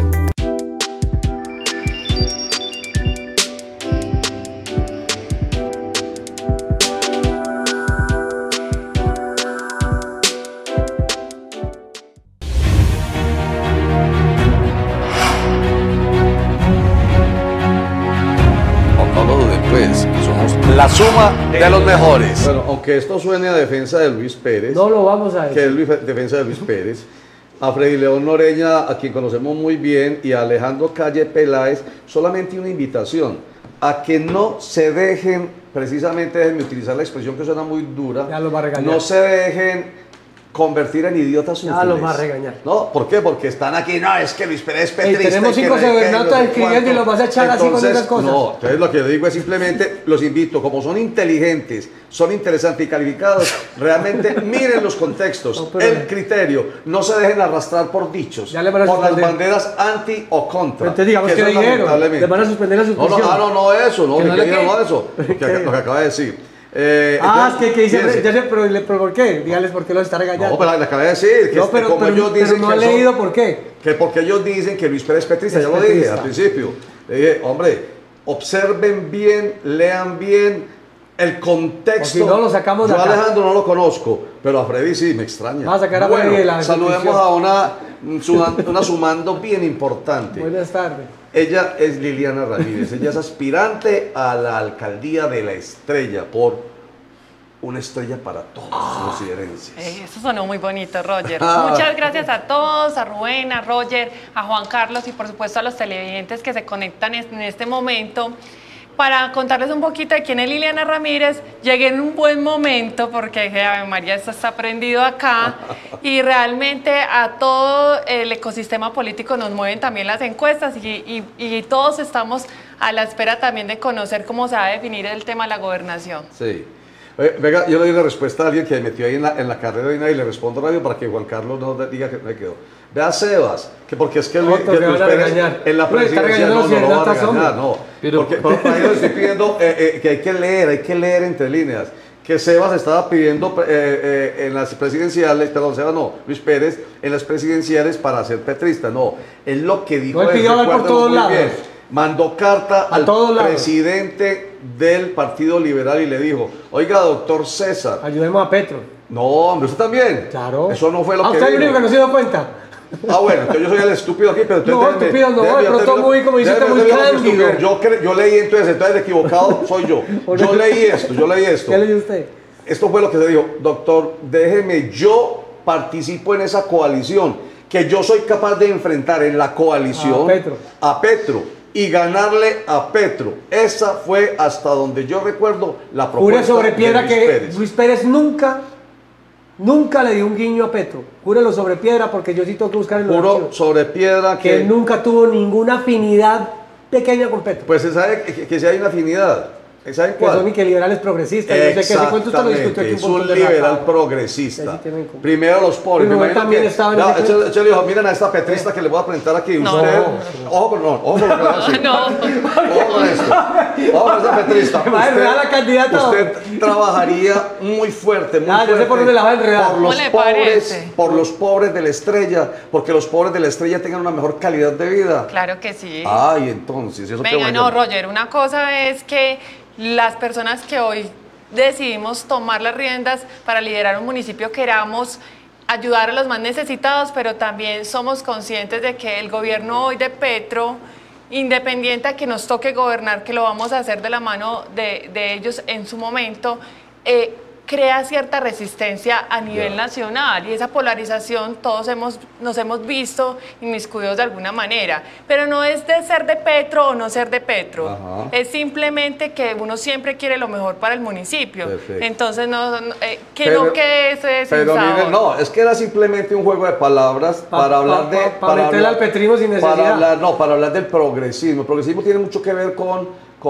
No lo duden, pues. Somos la suma de los mejores. Bueno, aunque esto suene a defensa de Luis Pérez, No lo vamos a que decir. es defensa de Luis Pérez, a Freddy León Noreña, a quien conocemos muy bien, y a Alejandro Calle Peláez, solamente una invitación a que no se dejen, precisamente déjenme utilizar la expresión que suena muy dura, Ya los va a regañar. no se dejen convertir en idiotas Ya útiles. los va a regañar. ¿No? ¿Por qué? Porque están aquí, no, es que Luis Pérez es petrista. tenemos y que 5 no sé qué, sebernatas no sé escribiendo y cuánto. los vas a echar así con Entonces, esas cosas. No, entonces lo que yo digo es simplemente, los invito, como son inteligentes, son interesantes y calificados, realmente miren los contextos, No, pero- el criterio, no se dejen arrastrar por dichos, Ya le van a por las suspender. banderas anti o contra. Pero entonces digamos que eso es dijeron, lamentablemente. le van a suspender la suspensión. No, eso, no, ¿Que no que le dijeron qué? no eso, lo que acaba de decir. Es Entonces, que dice, fíjense. ya sé, pero ¿por qué? Dígales por qué los está regañando. No, pero le acabé de decir, que No, este, pero, como pero- ellos pero dicen no que ha son- leído por qué. que porque ellos dicen que Luis Pérez es petrista, Es ya lo dije petrista. al principio. Le dije, hombre, observen bien, lean bien el contexto. O si no, lo sacamos de Yo a acá. Alejandro no lo conozco, pero a Freddy sí, me extraña. Vamos a sacar a Freddy de la saludemos descripción. a una sumando bien importante. Buenas tardes. Ella es Liliana Ramírez, ella es aspirante a la alcaldía de La Estrella por una estrella para todos los siderenses. Eso sonó muy bonito, Roger. Ah. Muchas gracias a todos, a Rubén, a Roger, a Juan Carlos y por supuesto a los televidentes que se conectan en este momento. Para contarles un poquito de quién es Liliana Ramírez, llegué en un buen momento porque dije, Ave María, esto está prendido acá y realmente a todo el ecosistema político nos mueven también las encuestas y todos estamos a la espera también de conocer cómo se va a definir el tema de la gobernación. Sí. Venga, yo le doy una respuesta a alguien que me metió ahí en la carrera y le respondo radio para que Juan Carlos no diga que me quedó. Vea Sebas, que porque es que Otro Luis que van a Pérez regañar. en la Pero está presidencia regañando no los lo va a cibernatas, regañar, hombre. no. Pero- Porque para ello le estoy pidiendo que hay que leer entre líneas. Que Sebas estaba pidiendo en las presidenciales, perdón, Sebas no, Luis Pérez, en las presidenciales para ser petrista. No, es lo que dijo No, él él, pidió hablar por recuérdalo todos muy lados. bien. mandó carta A al todos lados. presidente del Partido Liberal y le dijo, oiga, doctor César, Ayudemos a Petro. no, hombre, usted también. Claro. Eso no fue lo que ¿Usted es el dijo. único que no se dio cuenta? Ah, bueno, entonces yo soy el estúpido aquí, pero entonces No, estúpido no, de yo pronto termino- muy, como dijiste, déjeme muy terminar con mi cándido. estupidez. Yo leí entonces el equivocado soy yo. Yo leí esto. ¿Qué leyó usted? Esto fue lo que se dijo, doctor, déjeme, yo participo en esa coalición, que yo soy capaz de enfrentar en la coalición a Petro y ganarle a Petro. Esa fue, hasta donde yo recuerdo, la propuesta Jure sobre piedra de Luis que Pérez. Luis Pérez nunca le dio un guiño a Petro. Júrelo sobre piedra porque yo sí tengo que buscar en los Juro archivos. sobre piedra Que él nunca tuvo ninguna afinidad pequeña con Petro. Pues se sabe que si hay una afinidad. ¿Saben Que son cuál? y que liberales progresistas. Yo sé que ese cuento usted lo discutió aquí Es un un montón de liberal rato. progresista. Sí, tienen como- Primero los pobres. Pero Me él imagino también que- estaba en Ya, ese cuento. échale ojo, miren a esta petrista que le voy a presentar aquí. No. Usted, ojo con lo que voy a decir. No. Ojo con esto. Ojo con esta petrista. Va a enredar a la candidata. Usted trabajaría muy fuerte, muy Ya, yo sé fuerte por dónde la va a enredar. por ¿Cómo los le pobres, parece? por los pobres de la estrella, porque los pobres de la estrella tengan una mejor calidad de vida. Claro que sí. Ay, entonces, eso qué Venga, bueno. no, Roger, una cosa es que las personas que hoy decidimos tomar las riendas para liderar un municipio queramos ayudar a los más necesitados, pero también somos conscientes de que el gobierno hoy de Petro, independiente a que nos toque gobernar, que lo vamos a hacer de la mano de ellos en su momento, crea cierta resistencia a nivel nacional y esa polarización todos nos hemos visto inmiscuidos de alguna manera, pero no es de ser de Petro o no ser de Petro, Ajá. es simplemente que uno siempre quiere lo mejor para el municipio, Perfecto. entonces que Pero- no quede ese sin Pero sabor. miren, no, es que era simplemente un juego de palabras para hablar de... Para meterle al petrismo sin necesidad. Para hablar del progresismo. El progresismo tiene mucho que ver con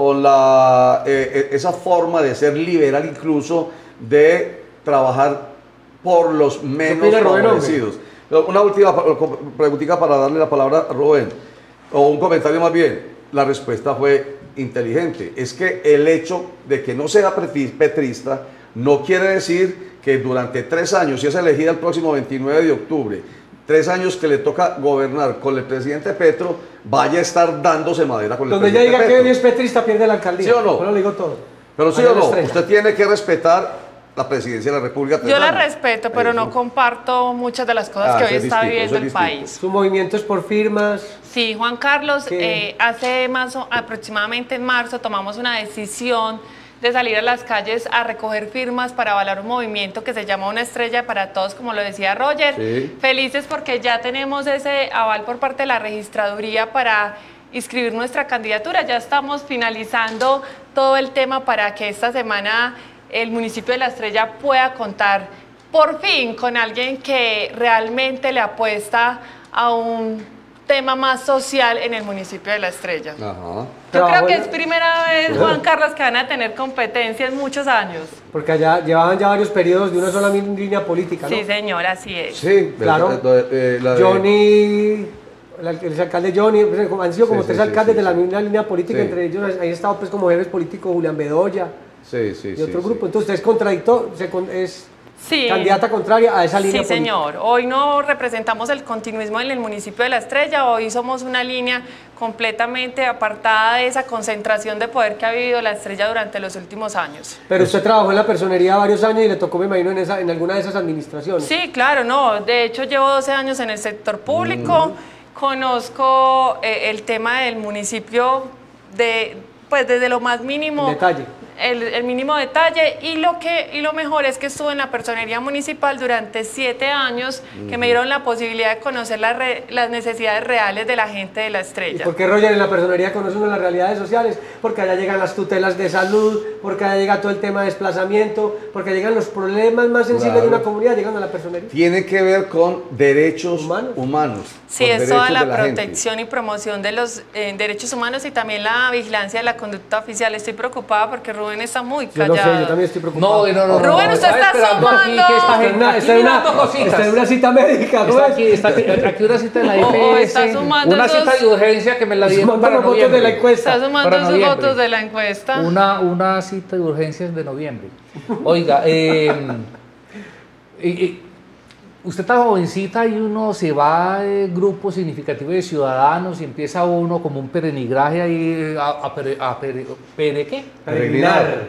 esa forma de ser liberal, incluso de trabajar por los menos opina Rubén, favorecidos. Una última preguntita para darle la palabra a Rubén, o un comentario más bien. La respuesta fue inteligente. Es que el hecho de que no sea petrista no quiere decir que durante 3 años, si es elegida el próximo 29 de octubre, 3 años que le toca gobernar con el presidente Petro, vaya a estar dándose madera con el Donde ella presidente diga Petro. que es petrista, pierde la alcaldía. ¿Sí o no? Yo lo digo todo. Pero sí Allá o en la no, estrella. usted tiene que respetar la presidencia de la República. 3 Yo la años. respeto, pero Eso. no comparto muchas de las cosas que eso hoy es está distinto, viviendo eso el es país. Su movimiento es por firmas. Sí, Juan Carlos, ¿Qué? hace aproximadamente en marzo tomamos una decisión de salir a las calles a recoger firmas para avalar un movimiento que se llama Una Estrella para Todos, como lo decía Roger. Sí. Felices porque ya tenemos ese aval por parte de la registraduría para inscribir nuestra candidatura. Ya estamos finalizando todo el tema para que esta semana el municipio de La Estrella pueda contar por fin con alguien que realmente le apuesta a un tema más social en el municipio de La Estrella. Ajá. Yo creo que Trabajo es primera vez, Juan Carlos, que van a tener competencia en muchos años. Porque allá llevaban ya varios periodos de una sola línea política, ¿no? Sí, señor, así es. Sí, Claro. la de- Johnny, el alcalde Johnny, han sido como Sí, tres sí, alcaldes sí, de la sí. misma línea política, Sí. entre ellos ahí estado pues como jefes políticos Julián Bedoya Sí, sí, y otro sí, grupo. sí. Entonces usted es contradictor, es Sí. candidata contraria a esa línea Sí, política. señor. Hoy no representamos el continuismo en el municipio de La Estrella, hoy somos una línea completamente apartada de esa concentración de poder que ha vivido La Estrella durante los últimos años. Pero usted trabajó en la personería varios años y le tocó, me imagino, en alguna de esas administraciones. Sí, claro, no. De hecho, llevo 12 años en el sector público, conozco el tema del municipio pues desde lo más mínimo. En detalle. El mínimo detalle y lo mejor es que estuve en la personería municipal durante 7 años que me dieron la posibilidad de conocer las necesidades reales de la gente de La ¿Y Estrella. por qué Roger en la personería conoce uno las realidades sociales? Porque allá llegan las tutelas de salud, porque allá llega todo el tema de desplazamiento, porque llegan los problemas más sensibles Claro. de una comunidad, llegan a la personería. Tiene que ver con derechos humanos. Sí, con es toda derechos la de gente. protección y promoción de los derechos humanos y también la vigilancia de la conducta oficial. Estoy preocupada porque Rubén está muy Yo no callado. sé, yo también estoy preocupado. No. Rubén, usted estaba está esperando aquí sumando. que esta Está en gente- una, aquí está en una- mirando cositas. está en una cita médica, ¿no Está es? aquí una cita de la Oh, está IPS, sumando una esos- cita de urgencia que me la dieron Sumando para los votos de noviembre. la encuesta. Está sumando Para sus noviembre. votos de la encuesta. Una cita de urgencias de noviembre. Oiga, usted está jovencita y uno se va a grupo significativo de ciudadanos y empieza uno como un peregrinaje ahí ¿qué? Peregrinar.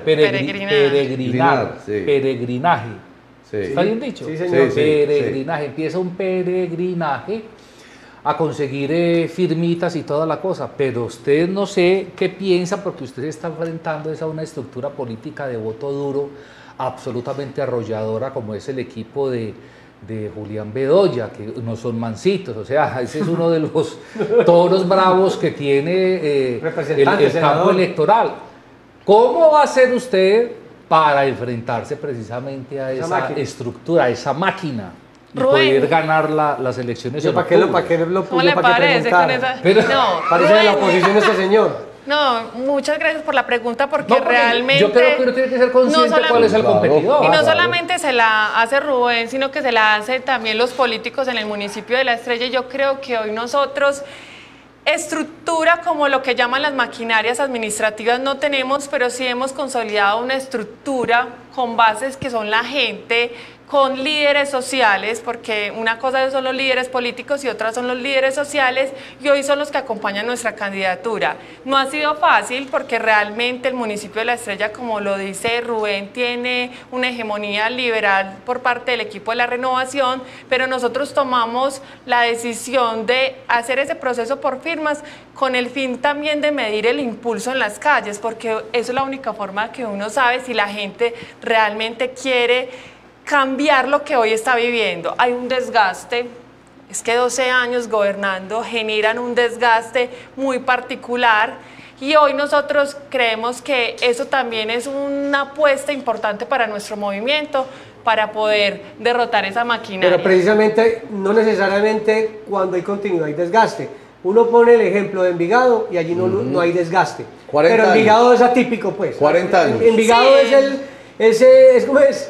Peregrinar. Sí. Peregrinaje. Sí. ¿Está bien dicho? Sí, señor. Sí, Peregrinaje. Empieza un peregrinaje a conseguir firmitas y toda la cosa, pero usted no sé qué piensa porque usted se está enfrentando a una estructura política de voto duro absolutamente arrolladora como es el equipo de Julián Bedoya, que no son mansitos, o sea, ese es uno de los toros bravos que tiene el campo electoral. ¿Cómo va a hacer usted para enfrentarse precisamente a esa estructura, a esa máquina y Rubén, poder ganar las elecciones? ¿Para qué lo ¿cómo le parece con esa? No, Parece de la Rubén, oposición este señor. No, muchas gracias por la pregunta porque, No, porque realmente... yo creo que uno tiene que ser consciente no cuál es el Claro. competidor. Y no Claro. solamente se la hace Rubén, sino que se la hacen también los políticos en el municipio de La Estrella. Yo creo que hoy nosotros estructura como lo que llaman las maquinarias administrativas no tenemos, pero sí hemos consolidado una estructura con bases que son la gente, con líderes sociales, porque una cosa son los líderes políticos y otra son los líderes sociales, y hoy son los que acompañan nuestra candidatura. No ha sido fácil porque realmente el municipio de La Estrella, como lo dice Rubén, tiene una hegemonía liberal por parte del equipo de la renovación, pero nosotros tomamos la decisión de hacer ese proceso por firmas con el fin también de medir el impulso en las calles, porque eso es la única forma que uno sabe si la gente realmente quiere cambiar lo que hoy está viviendo. Hay un desgaste, es que 12 años gobernando generan un desgaste muy particular y hoy nosotros creemos que eso también es una apuesta importante para nuestro movimiento para poder derrotar esa maquinaria. Pero precisamente, no necesariamente cuando hay continuidad hay desgaste. Uno pone el ejemplo de Envigado y allí no hay desgaste. 40 Pero Envigado es atípico, pues. 40 años. Envigado Sí. es como es.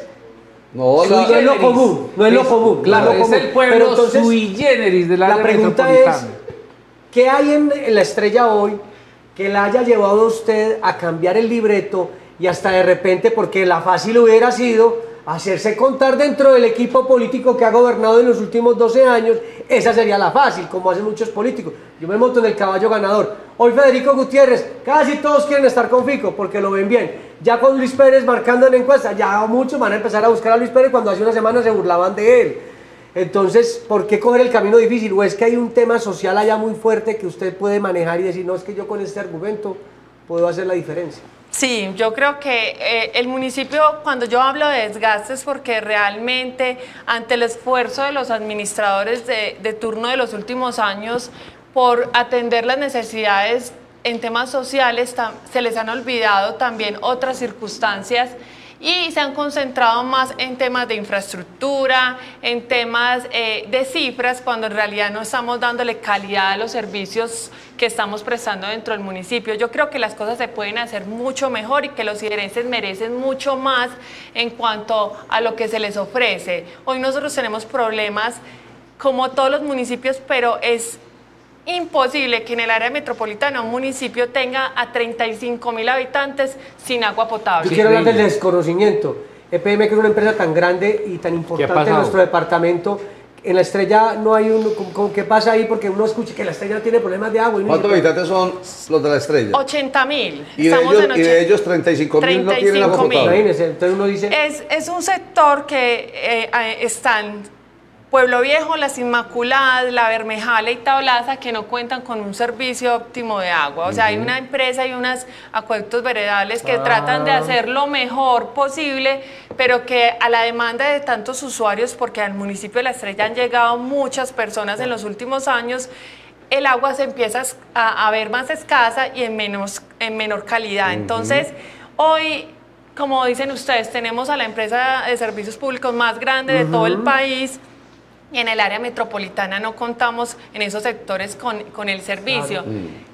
No, No es lo común, no es lo común. Claro, no es lo es común. el pueblo Pero entonces, sui generis de la pregunta es, ¿qué hay en La Estrella hoy que la haya llevado a usted a cambiar el libreto y hasta de repente, porque la fácil hubiera sido hacerse contar dentro del equipo político que ha gobernado en los últimos 12 años? Esa sería la fácil, como hacen muchos políticos. Yo me monto en el caballo ganador. Hoy Federico Gutiérrez, casi todos quieren estar con Fico porque lo ven bien. Ya con Luis Pérez marcando en encuesta, ya muchos van a empezar a buscar a Luis Pérez cuando hace una semana se burlaban de él. Entonces, ¿por qué coger el camino difícil? ¿O es que hay un tema social allá muy fuerte que usted puede manejar y decir, no, es que yo con este argumento puedo hacer la diferencia? Sí, yo creo que el municipio, cuando yo hablo de desgastes, porque realmente ante el esfuerzo de los administradores de turno de los últimos años por atender las necesidades en temas sociales, se les han olvidado también otras circunstancias y se han concentrado más en temas de infraestructura, en temas de cifras, cuando en realidad no estamos dándole calidad a los servicios que estamos prestando dentro del municipio. Yo creo que las cosas se pueden hacer mucho mejor y que los iberenses merecen mucho más en cuanto a lo que se les ofrece. Hoy nosotros tenemos problemas como todos los municipios, pero es imposible que en el área metropolitana un municipio tenga a 35.000 habitantes sin agua potable. Yo quiero hablar del desconocimiento. EPM, que es una empresa tan grande y tan importante en nuestro departamento, en La Estrella no hay ¿qué pasa ahí? Porque uno escucha que La Estrella no tiene problemas de agua. ¿Cuántos habitantes son los de La Estrella? 80.000. Y de ellos 35.000 no tienen agua 35.000. potable. Imagínense, entonces uno dice... Es un sector que están Pueblo Viejo, Las Inmaculadas, La Bermejala y Tablaza, que no cuentan con un servicio óptimo de agua. O sea, hay una empresa y unos acueductos veredales que tratan de hacer lo mejor posible, pero que a la demanda de tantos usuarios, porque al municipio de La Estrella han llegado muchas personas en los últimos años, el agua se empieza a ver más escasa y en menor calidad. Entonces, hoy, como dicen ustedes, tenemos a la empresa de servicios públicos más grande de todo el país. Y en el área metropolitana no contamos en esos sectores con el servicio.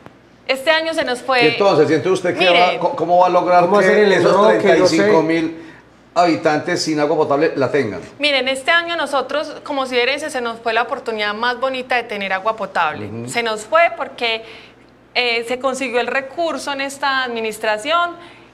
Este año se nos fue... ¿Y entonces, siente usted que Mire, cómo va a lograr ¿cómo hacer que el esos enroque? No sé. 35.000 habitantes sin agua potable la tengan? Miren, este año nosotros como siderenses se nos fue la oportunidad más bonita de tener agua potable. Se nos fue porque se consiguió el recurso en esta administración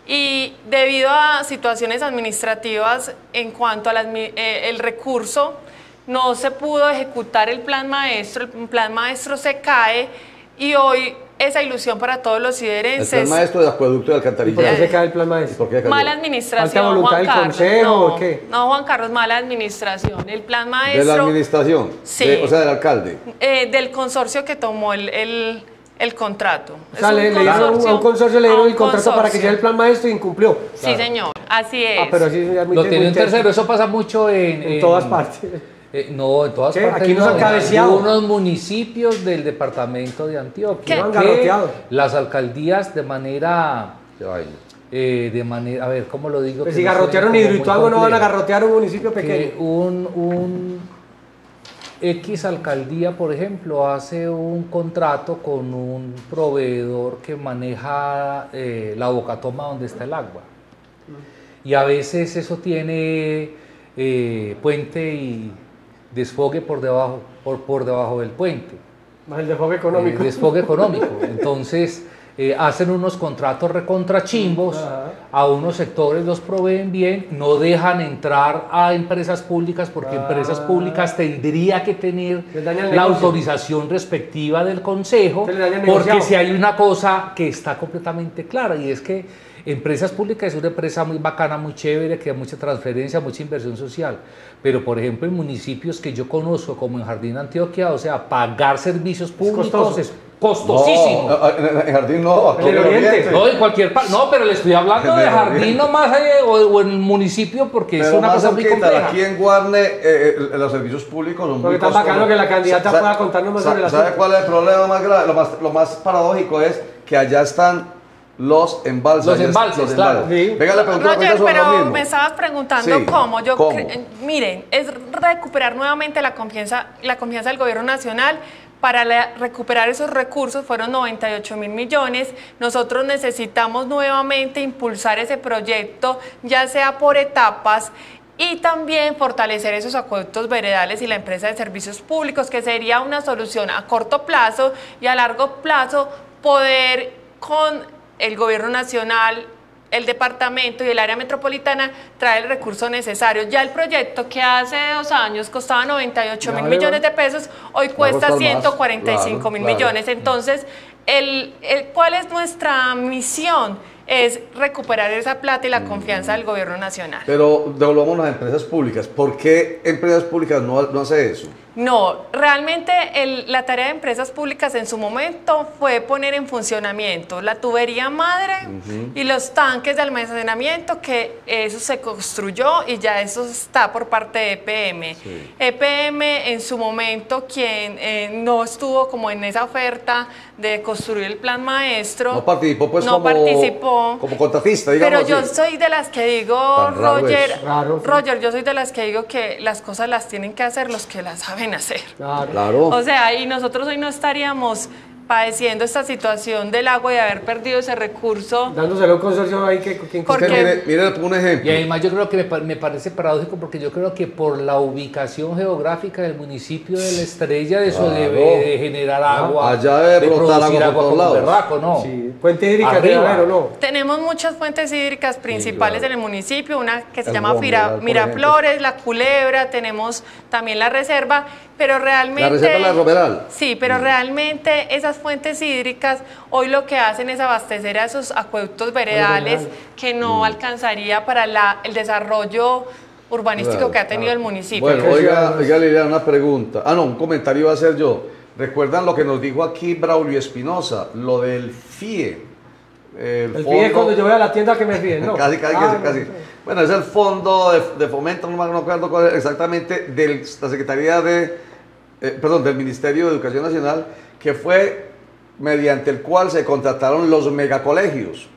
y debido a situaciones administrativas en cuanto a el recurso, no se pudo ejecutar el plan maestro se cae y hoy esa ilusión para todos los El siderenses. plan maestro de acueducto y ¿Por qué alcantarillado. se cae el plan maestro? ¿Por qué cayó? Mala administración, ¿Falta voluntad Juan del Carlos. consejo no, o qué? No, Juan Carlos, mala administración. El plan De maestro la administración, Sí. o sea, del alcalde. Del consorcio que tomó el contrato. O sea, le dieron a un consorcio le dieron el contrato para que lleve el plan maestro y incumplió. Sí, señor, así es. Ah, pero así ya es muy Lo tenía un intenso. tercero, eso pasa mucho En todas partes. No, en todas ¿Qué? partes. Aquí nos no, han en cabeceado. algunos municipios del departamento de Antioquia. ¿Qué? Nos han que garroteado. las alcaldías de manera, a ver, ¿cómo lo digo? Pues Que si no garrotearon suene como muy Hidroituango, no van a complejo. garrotear un municipio pequeño. Que un X alcaldía, por ejemplo, hace un contrato con un proveedor que maneja la bocatoma donde está el agua. Y a veces eso tiene puente y desfogue por debajo del puente. Más el desfogue económico. Desfogue económico. Entonces, hacen unos contratos recontrachimbos, a unos sectores los proveen bien, no dejan entrar a empresas públicas porque empresas públicas tendría que tener Les daña el la negocio. autorización respectiva del consejo, Se les daña el porque negociado. si hay una cosa que está completamente clara y es que Empresas Públicas es una empresa muy bacana, muy chévere, que da mucha transferencia, mucha inversión social. Pero, por ejemplo, en municipios que yo conozco, como en Jardín Antioquia, o sea, pagar servicios públicos costoso. es costosísimo. No, en Jardín no, aquí En el Oriente. No, en cualquier parte. No, pero le estoy hablando de Jardín nomás o en el municipio porque es Pero una más cosa muy cerquita, compleja. aquí en Guarne los servicios públicos son Porque muy tan bacano costosos. que la candidata Sa- pueda contarnos más sa- sobre el ¿Sabe asunto? cuál es el problema más grave? Lo más paradójico es que allá están los embalses. Los allá embalses, los claro. embalses. Sí. Venga, le pregunto Roger, sobre lo pero mismo. me estabas preguntando Sí, cómo. ¿cómo? Miren, es recuperar nuevamente la confianza del gobierno nacional. Para recuperar esos recursos fueron 98.000 millones. Nosotros necesitamos nuevamente impulsar ese proyecto, ya sea por etapas, y también fortalecer esos acueductos veredales y la empresa de servicios públicos, que sería una solución a corto plazo, y a largo plazo poder con el gobierno nacional, el departamento y el área metropolitana traer el recurso necesario. Ya el proyecto que hace 2 años costaba 98.000 millones de pesos, hoy cuesta costar más. 145.000 Claro. millones. Entonces, ¿cuál es nuestra misión? Es recuperar esa plata y la confianza del gobierno nacional. Pero devolvamos las empresas públicas. ¿Por qué empresas públicas no hace eso? No, realmente la tarea de empresas públicas en su momento fue poner en funcionamiento la tubería madre y los tanques de almacenamiento, que eso se construyó y ya eso está por parte de EPM. Sí. EPM en su momento, quien no estuvo como en esa oferta de construir el plan maestro. No participó pues no participó. como contratista, digamos Pero yo así. soy de las que digo, Tan raro Roger, es. Raro, sí. Roger, yo soy de las que digo que las cosas las tienen que hacer los que las saben hacer. Claro. Claro. O sea, y nosotros hoy no estaríamos padeciendo esta situación del agua y de haber perdido ese recurso. Dándoselo a un consorcio ahí que quien Porque- Es que mire, un ejemplo. Y además yo creo que me parece paradójico porque yo creo que por la ubicación geográfica del municipio de La Estrella eso Claro. debe de generar agua, Allá debe brotar producir agua por todos como lados. berraco, ¿no? Sí, puente hídrica debe Arriba. haber, ¿o no? Tenemos muchas fuentes hídricas principales claro. en el municipio, una que se El llama Romeral, por Miraflores, la Culebra, tenemos también la reserva, pero realmente... La reserva de la Romeral. Sí, pero realmente esas fuentes hídricas hoy lo que hacen es abastecer a esos acueductos veredales que no alcanzaría para el desarrollo urbanístico Claro, que ha tenido el municipio. Bueno, ¿Qué oiga, ciudadanos? Liliana, una pregunta. Un comentario iba a hacer yo. ¿Recuerdan lo que nos dijo aquí Braulio Espinosa? Lo del FIE. El FIE cuando yo voy a la tienda que me fíen, ¿no? Casi. No. Bueno, es el fondo de fomento, no me acuerdo cuál es exactamente, de la Secretaría del Ministerio de Educación Nacional, que fue mediante el cual se contrataron los megacolegios.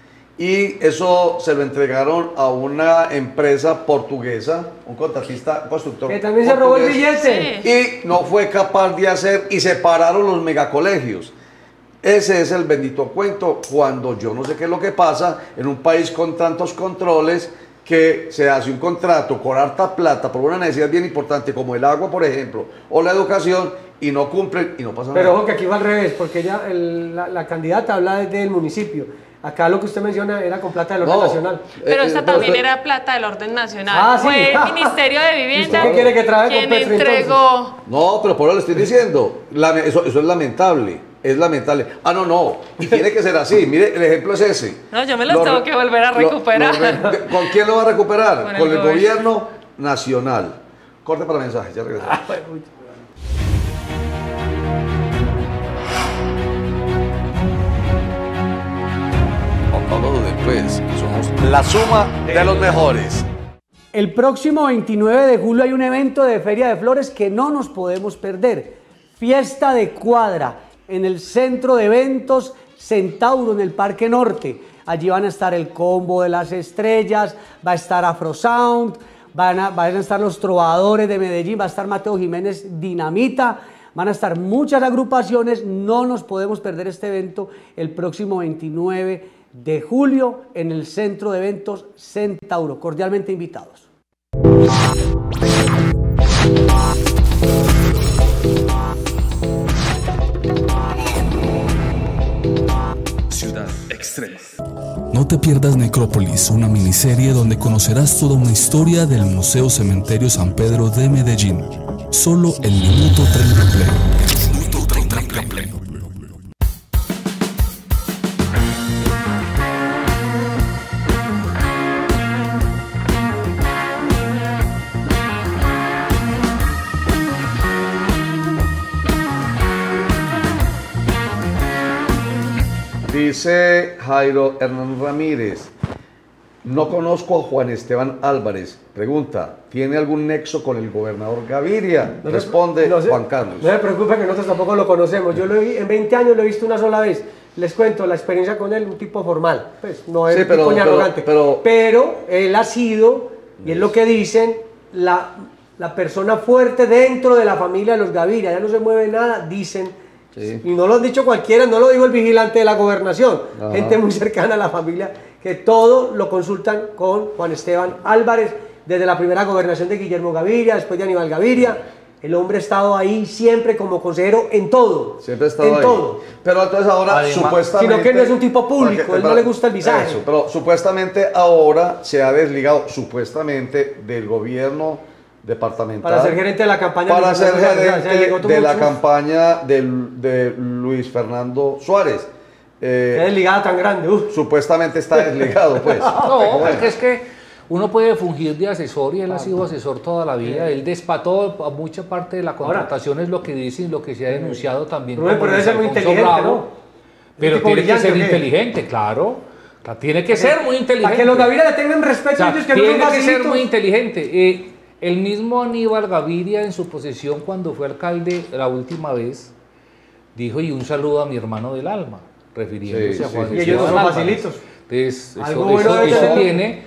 Y eso se lo entregaron a una empresa portuguesa, un contratista, un constructor. Que también se robó el portugués. billete. Sí. Y no fue capaz de hacer y separaron los megacolegios. Ese es el bendito cuento cuando yo no sé qué es lo que pasa en un país con tantos controles, que se hace un contrato con harta plata por una necesidad bien importante como el agua, por ejemplo, o la educación, y no cumplen y no pasa Pero nada. ojo que aquí va al revés, porque ella, la candidata habla desde el municipio. Acá lo que usted menciona era con plata del orden nacional. Pero esta también pero- era plata del orden nacional. Ah, sí. Fue el Ministerio de ¿Y Vivienda usted qué quiere que trabaje con quien Petro, entregó. No, pero por eso le estoy diciendo, eso es lamentable, es lamentable. Ah, no, y tiene que ser así, mire, el ejemplo es ese. No, yo me los tengo que volver a recuperar. ¿Con quién lo va a recuperar? Con Con el el gobierno nacional. Corte para mensajes, ya regresamos. No lo duden, pues, somos la suma de los mejores. El próximo 29 de julio hay un evento de Feria de Flores que no nos podemos perder. Fiesta de Cuadra en el centro de eventos Centauro en el Parque Norte. Allí van a estar el Combo de las Estrellas, va a estar Afro Sound, van a estar los Trovadores de Medellín, va a estar Mateo Jiménez Dinamita, van a estar muchas agrupaciones. No nos podemos perder este evento el próximo 29 de julio en el centro de eventos Centauro. Cordialmente invitados. Ciudad Extrema. No te pierdas Necrópolis, una miniserie donde conocerás toda una historia del Museo Cementerio San Pedro de Medellín. Solo el Minuto 30 Play. Minuto 30 Play. Dice Jairo Hernán Ramírez, no conozco a Juan Esteban Álvarez. Pregunta, ¿tiene algún nexo con el gobernador Gaviria? Responde Juan Carlos. No se preocupe que nosotros tampoco lo conocemos. Yo lo vi, en 20 años lo he visto una sola vez. Les cuento la experiencia con él, un tipo formal. Pues no es Sí, un tipo ni arrogante. pero él ha sido, y es lo que dicen, la persona fuerte dentro de la familia de los Gaviria. Ya no se mueve nada, dicen. Sí. Y no lo han dicho cualquiera, no lo dijo el vigilante de la gobernación. Ajá. Gente muy cercana a la familia, que todo lo consultan con Juan Esteban Álvarez, desde la primera gobernación de Guillermo Gaviria, después de Aníbal Gaviria. El hombre ha estado ahí siempre como consejero en todo. Siempre ha estado en ahí. todo. Pero entonces ahora Además, supuestamente... sino que no es un tipo público, Porque- él no le gusta el visaje. Eso, pero supuestamente ahora se ha desligado supuestamente del gobierno departamental. Para ser gerente de la campaña. Para ser Se delegó gerente de la mucho. campaña de Luis Fernando Suárez. Qué desligada tan grande. Supuestamente está desligado, pues. No, porque es que uno puede fungir de asesor y él ha sido asesor toda la vida. Él despató a mucha parte de la contratación, es lo que dicen, lo que se ha denunciado también. Rubén, con pero debe ser muy Alfonso inteligente, Bravo. ¿no? Pero tipo tiene que brillante, ser ¿o qué? inteligente, claro. O sea, tiene que ser muy inteligente. Para que los Gaviria le tengan respeto O sea, a ellos, que no tiene son que ser facilitos. muy inteligente. El mismo Aníbal Gaviria en su posesión cuando fue alcalde la última vez dijo, y un saludo a mi hermano del alma, refiriéndose Sí, a Juan sí, sí. Y ellos no Esteban son Álvarez. facilitos. Entonces, Algo bueno debe tener.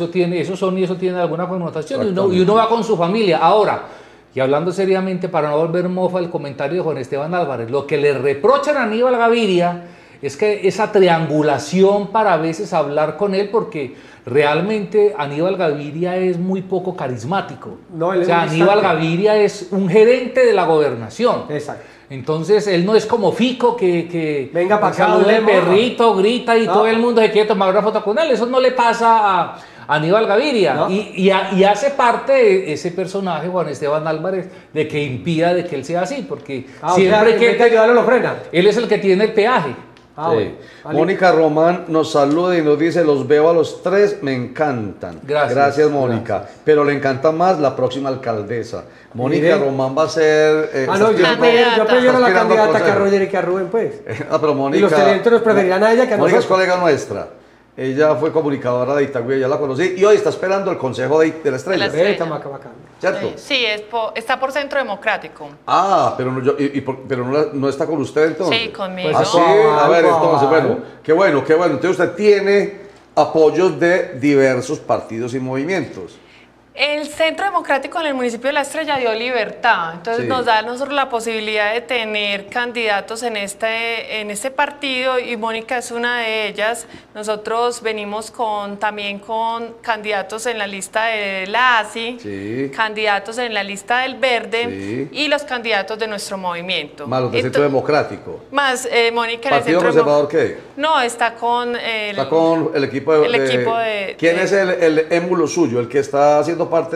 eso tiene alguna connotación y uno va con su familia. Ahora, y hablando seriamente, para no volver mofa el comentario de Juan Esteban Álvarez, lo que le reprochan a Aníbal Gaviria es que esa triangulación para a veces hablar con él, porque realmente Aníbal Gaviria es muy poco carismático. No, él o es sea, muy Aníbal distante. Gaviria es un gerente de la gobernación. Exacto. Entonces, él no es como Fico que Venga pa' acá, saluda el hablemos. perrito, grita y No. todo el mundo se quiere tomar una foto con él. Eso no le pasa a Aníbal Gaviria. No. Y hace parte de ese personaje, Juan Esteban Álvarez, de que impida de que él sea así, porque siempre en vez de que ayudarlo lo frena. él es el que tiene el peaje. Ah, Sí. bueno. Vale. Mónica Román nos saluda y nos dice, los veo a los tres, me encantan. Gracias. Mónica. Pero le encanta más la próxima alcaldesa. Mónica Mire. Román va a ser... Ah, no, yo Candidata. prefiero a la Estás tirando candidata que a consejo. Roger y que a Rubén, pues. pero Mónica... Y los televidentes nos preferirán a ella que a Mónica es nosotros. colega nuestra. Ella fue comunicadora de Itagüí, ya la conocí. Y hoy está esperando el Consejo de la Estrella. De la Ve, chamaca bacana. ¿Cierto? Sí, está por Centro Democrático. Ah, pero, pero no está con usted entonces. Sí, conmigo. Ah, sí, a ver, entonces, bueno, qué bueno, qué bueno. Entonces usted tiene apoyos de diversos partidos y movimientos. El Centro Democrático en el municipio de La Estrella dio libertad, entonces Sí. nos da a nosotros la posibilidad de tener candidatos en este partido y Mónica es una de ellas. Nosotros venimos también con candidatos en la lista de la ASI, Sí. candidatos en la lista del Verde Sí. y los candidatos de nuestro movimiento. Más los del Centro Democrático. Más Mónica en el ¿Partido Centro Conservador qué? No, está con Está con el equipo de... el equipo de- ¿Quién de- es el émulo suyo? El que está haciendo parte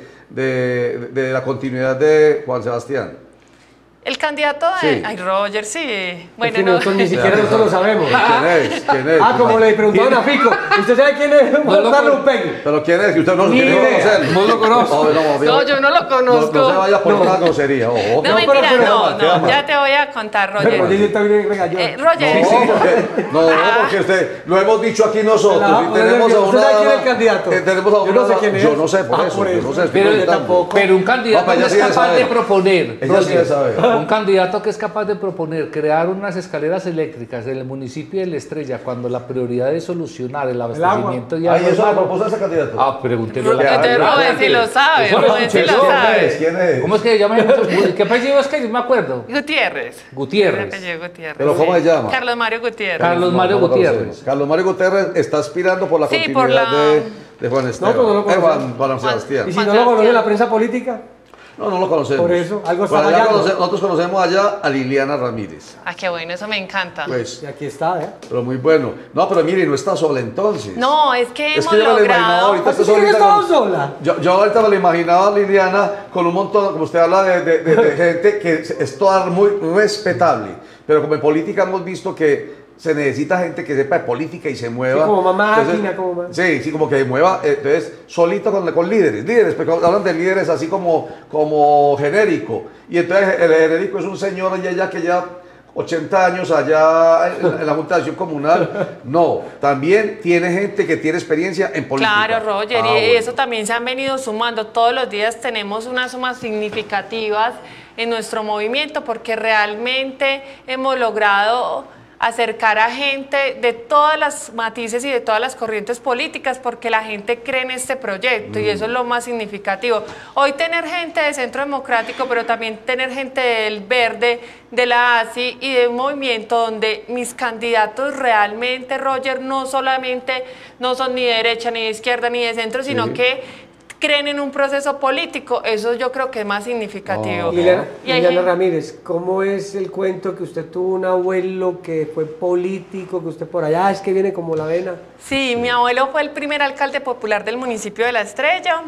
de la continuidad de Juan Sebastián. el candidato de... Sí. Ay, Roger, sí. Es Bueno, que nosotros ni siquiera nosotros lo sabemos. ¿Quién es? ¿Quién es? Ah, como le preguntaron a Fico. ¿Usted sabe quién es Juan Carlos Upegui? ¿Pero quién es? Que usted no Ni tiene que idea. conocerlo. No lo conozco. No, yo no lo conozco. No se vaya por una grosería, ojo. No, mentira, pero- no, queda mal. ya te voy a contar, Pero Roger. yo también regañó. Roger, No, porque usted, lo hemos dicho aquí nosotros. Ah, Y tenemos a ¿usted una sabe quién es el dama- candidato? tenemos a Yo una no sé dama- quién es. Yo no sé, por Ah, eso. por Yo eso. no sé, estoy Pero yo preguntando. tampoco. Pero un candidato No, pero que ella es sí debe capaz de saber. proponer, Ella sí debe saber. un candidato que es capaz de proponer crear unas escaleras eléctricas en el municipio de La Estrella cuando la prioridad es solucionar el abastecimiento de Ay, agua eso lo urbana. propuso ese candidato. Ah, pregúntele a Entonces, la Robert sí lo sabe, Eso lo Robert sí escuché lo yo. sabe. ¿Quién es? ¿Cómo es que se llama? ¿Qué apellido es que yo me acuerdo? Gutiérrez. Gutiérrez. El apellido Gutiérrez. ¿Pero cómo se llama? Carlos Mario Gutiérrez. Carlos No, Mario no lo Gutiérrez. conocemos. Carlos Mario Gutiérrez está aspirando por la Sí, continuidad por la- de Juan Esteban. No, pero no lo conocemos. Juan Sebastián. Y si no lo conoce la prensa política, No lo conocemos. Por eso, algo está Por allá fallando. nosotros conocemos allá a Liliana Ramírez. Ah, qué bueno, eso me encanta. Pues, y aquí está, ¿eh? pero muy bueno. No, pero mire, no está sola entonces. No, es que Es hemos que yo me la imaginaba logrado. ahorita. ¿Así está que solita estaba con- sola? Yo ahorita me la imaginaba a Liliana con un montón, como usted habla, de gente que es toda muy respetable. Pero como en política hemos visto que se necesita gente que sepa de política y se mueva. Sí, como mamá Entonces, máquina, como mamá. Sí, sí, como que se mueva. Entonces, solito con líderes, porque hablan de líderes así como genérico. Y entonces el genérico es un señor ya que ya 80 años allá en la Junta de Acción Comunal. No, también tiene gente que tiene experiencia en política. Claro, Roger, Ah, y bueno. eso también se han venido sumando. Todos los días tenemos unas sumas significativas en nuestro movimiento porque realmente hemos logrado acercar a gente de todas las matices y de todas las corrientes políticas porque la gente cree en este proyecto y eso es lo más significativo. Hoy tener gente de Centro Democrático, pero también tener gente del Verde, de la ASI y de un movimiento donde mis candidatos realmente, Roger, no solamente no son ni de derecha, ni de izquierda, ni de centro, sino Sí. que creen en un proceso político, eso yo creo que es más significativo. Oh. Liliana, Y hay Liliana gente- Ramírez, ¿cómo es el cuento que usted tuvo un abuelo que fue político, que usted por allá es que viene como la vena? Sí, mi abuelo fue el primer alcalde popular del municipio de La Estrella,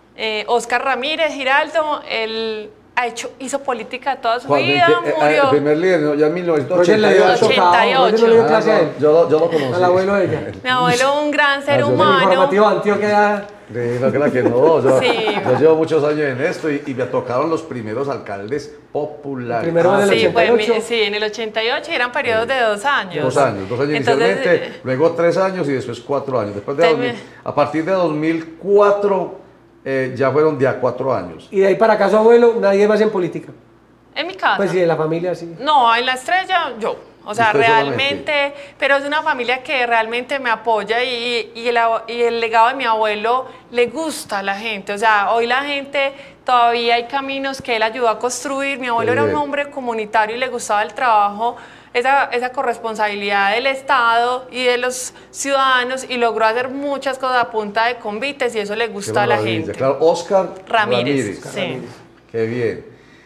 Óscar Ramírez Giraldo, él hizo política toda su vida, El murió. primer líder, ¿no? Ya en Roger le dio 1988. 88. Roger no le dio clase a él, Yo lo conocí. al abuelo de ella. Mi abuelo un gran ser yo le El humano. informativo de Antioquia. Sí, no crea que no. Yo, Sí. yo llevo muchos años en esto y me tocaron los primeros alcaldes populares. El primero en el Sí, fue 88. sí, en el 88 y eran periodos de 2 años. 2 años Entonces, inicialmente, luego 3 años y después 4 años. Después de Te 2000, a partir de 2004 ya fueron de a 4 años. Y de ahí para acá su abuelo, nadie más en política. en mi casa. Pues sí, de la familia sí. No, en La Estrella yo. O sea, ¿Usted realmente, pero es una familia que realmente me apoya y el legado de mi abuelo le gusta a la gente. O sea, hoy la gente, todavía hay caminos que él ayudó a construir. Mi abuelo Qué era un bien. hombre comunitario y le gustaba el trabajo, esa corresponsabilidad del Estado y de los ciudadanos y logró hacer muchas cosas a punta de convites y eso le Qué gusta a la maravilla. gente. Claro, Óscar Ramírez, sí. Qué bien.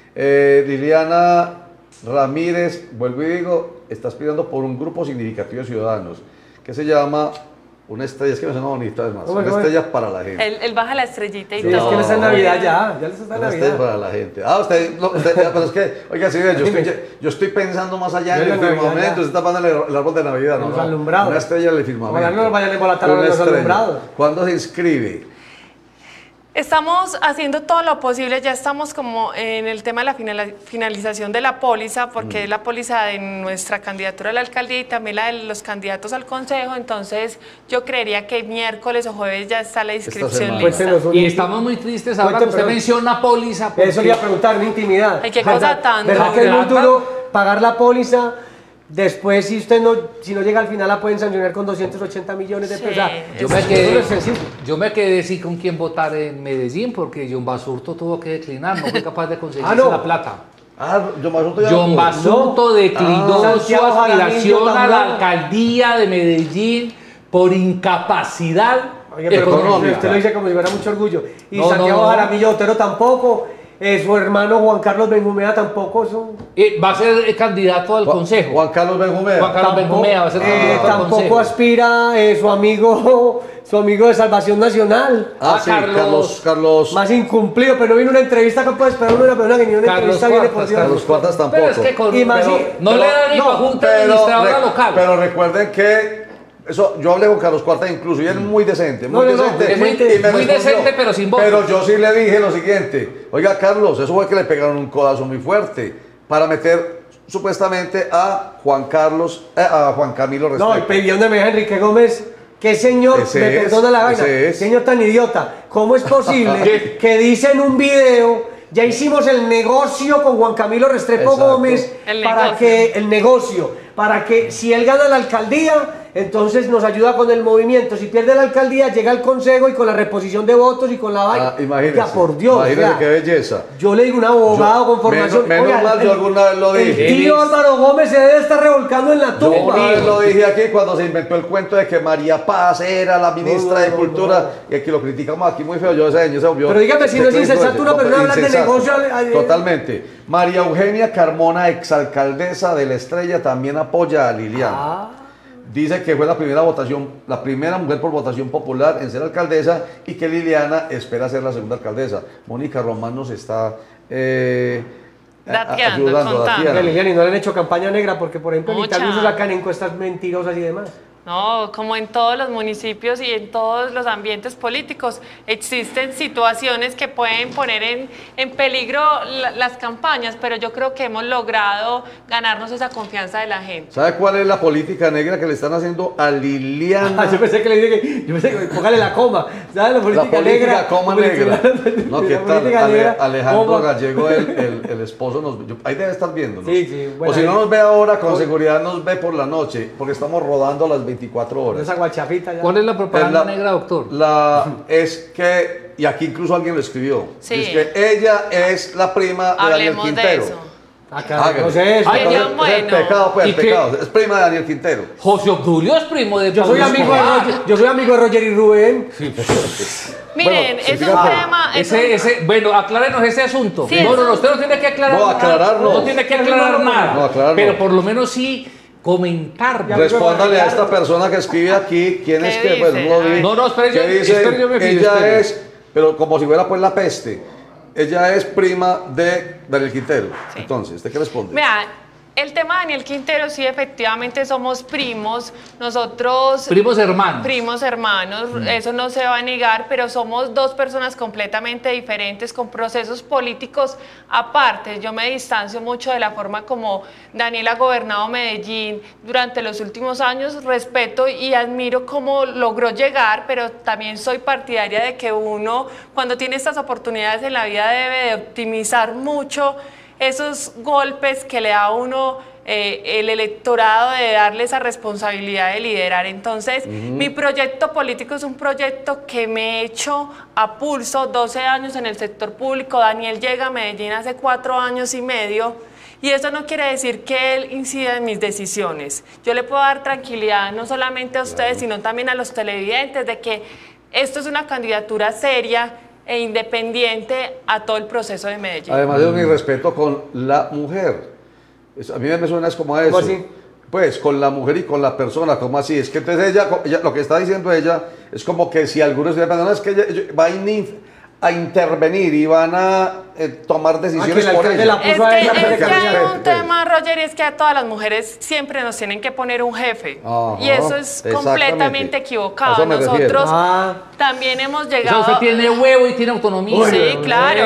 Liliana Ramírez, vuelvo y digo, estás pidiendo por un grupo significativo de ciudadanos que se llama Una Estrella, es que me suena bonita además, ¿Cómo, Una cómo es? Estrella para la gente. Él baja la estrellita y Sí, todo. es que no está en Navidad ya les está en Una Estrella Navidad. para la gente. Pero es que, oiga, sí, yo estoy pensando más allá en Yo el en la Navidad firmamento, ya. se está tapando el árbol de Navidad, ¿no? Los alumbrados. Una estrella en el firmamento. Ojalá no nos vayan a embolatar a Una los estrella. alumbrados. ¿Cuándo se inscribe? Estamos haciendo todo lo posible, ya estamos como en el tema de la finalización de la póliza, porque es la póliza de nuestra candidatura a la alcaldía y también la de los candidatos al consejo, entonces yo creería que miércoles o jueves ya está la inscripción semana. lista. Cuéntenos un- Y estamos muy tristes ahora que Cuente, usted pero- menciona póliza. porque- Eso le iba a preguntar, una intimidad. Ay, qué cosa tan ¿Verdad que es muy grata. duro pagar la póliza Después, si no llega al final, la pueden sancionar con 280 millones de pesos. Yo me quedé, yo me quedé sin con quién votar en Medellín porque John Basurto tuvo que declinar, no fue capaz de conseguirse la plata. John Basurto declinó su aspiración a la alcaldía de Medellín por incapacidad económica. Usted lo dice como si fuera mucho orgullo. Y Santiago Jaramillo Otero tampoco. Su hermano Juan Carlos Benjumea tampoco va a ser candidato al consejo. Juan Carlos Benjumea. Juan Carlos Benjumea va a ser candidato al consejo. Tampoco aspira su amigo de Salvación Nacional. Sí, Carlos. Más incumplido, pero no vino una entrevista que puede esperar una persona que ni una entrevista viene por Dios. Carlos Cuartas tampoco. Pero es que no le da ni para junta administradora local. Pero recuerden que yo hablé con Carlos Cuartas incluso y él es muy decente, muy decente, pero sin voz. Pero yo sí le dije lo siguiente: oiga, Carlos, eso fue que le pegaron un codazo muy fuerte para meter supuestamente a Juan Camilo Restrepo. No, y pedí donde me dijo Enrique Gómez. ¿Qué señor, me perdona la vaina, señor tan idiota? ¿Cómo es posible que dice en un video, ya hicimos el negocio con Juan Camilo Restrepo Gómez para que si él gana la alcaldía, entonces nos ayuda con el movimiento, si pierde la alcaldía llega al consejo y con la reposición de votos y con la vaina? Imagínese, ya, por Dios, imagínese qué belleza. Yo le digo un abogado con formación. Menos mal yo alguna vez lo dije. El tío Álvaro Gómez se debe estar revolcando en la tumba. Yo una vez lo dije aquí cuando se inventó el cuento de que María Paz era la ministra de Cultura y aquí lo criticamos aquí muy feo. Pero dígame si no es insensato una persona hablar de negocio. Totalmente. María Eugenia Carmona, exalcaldesa de La Estrella, también apoya a Liliana. Dice que fue la primera mujer por votación popular en ser alcaldesa y que Liliana espera ser la segunda alcaldesa. Mónica Román nos está ayudando. Liliana, y no le han hecho campaña negra porque, por ejemplo, en Italia se sacan encuestas mentirosas y demás. No, como en todos los municipios y en todos los ambientes políticos, existen situaciones que pueden poner en peligro las campañas, pero yo creo que hemos logrado ganarnos esa confianza de la gente. ¿Sabe cuál es la política negra que le están haciendo a Liliana? Yo pensé que le dije póngale la coma. ¿Sabe la política negra? Coma negra. No, ¿qué tal? Alejandro Gallego, el esposo, ahí debe estar viendo. Sí, o si no nos ve ahora, con seguridad nos ve por la noche, porque estamos rodando las 24 horas. Esa guachafita ya. ¿Cuál es la propaganda negra, doctor? Es que, y aquí incluso alguien lo escribió, sí. Es que ella es la prima de Daniel Quintero. Ay, Dios, bueno. Es el pecado, pues, el pecado. Es prima de Daniel Quintero. José Obdulio es primo de Yo soy amigo de Roger y Rubén. Sí. Miren, es un tema. Bueno, aclárenos ese asunto. Sí, no, usted no tiene que aclarar nada. No tiene que aclarar nada. Pero por lo menos sí comentar. Respóndale a esta persona que escribe aquí, quién es que, pues, no, espere, yo me fijo. Ella es, pero como si fuera pues la peste, ella es prima de Daniel Quintero. Sí. Entonces, ¿usted qué responde? Vea, el tema de Daniel Quintero, sí, efectivamente somos primos, nosotros... Primos hermanos. Primos hermanos, eso no se va a negar, pero somos dos personas completamente diferentes, con procesos políticos aparte. Yo me distancio mucho de la forma como Daniel ha gobernado Medellín durante los últimos años, respeto y admiro cómo logró llegar, pero también soy partidaria de que uno, cuando tiene estas oportunidades en la vida, debe de optimizar mucho esos golpes que le da a uno el electorado de darle esa responsabilidad de liderar. Entonces, mi proyecto político es un proyecto que me he hecho a pulso, 12 años en el sector público. Daniel llega a Medellín hace 4 años y medio. Y eso no quiere decir que él incida en mis decisiones. Yo le puedo dar tranquilidad no solamente a ustedes, sino también a los televidentes de que esto es una candidatura seria e independiente a todo el proceso de Medellín. Además de mi respeto con la mujer. A mí me suena es como a eso. ¿Cómo así? Pues con la mujer y con la persona, como así. Es que entonces ella, lo que está diciendo ella es como que si algunos están pensando, es que ella va a intervenir y van a tomar decisiones por ella. Es que hay un tema, Roger, y es que a todas las mujeres siempre nos tienen que poner un jefe. Y eso es completamente equivocado. Nosotros también hemos llegado... O sea, usted tiene huevo y tiene autonomía. Sí, claro.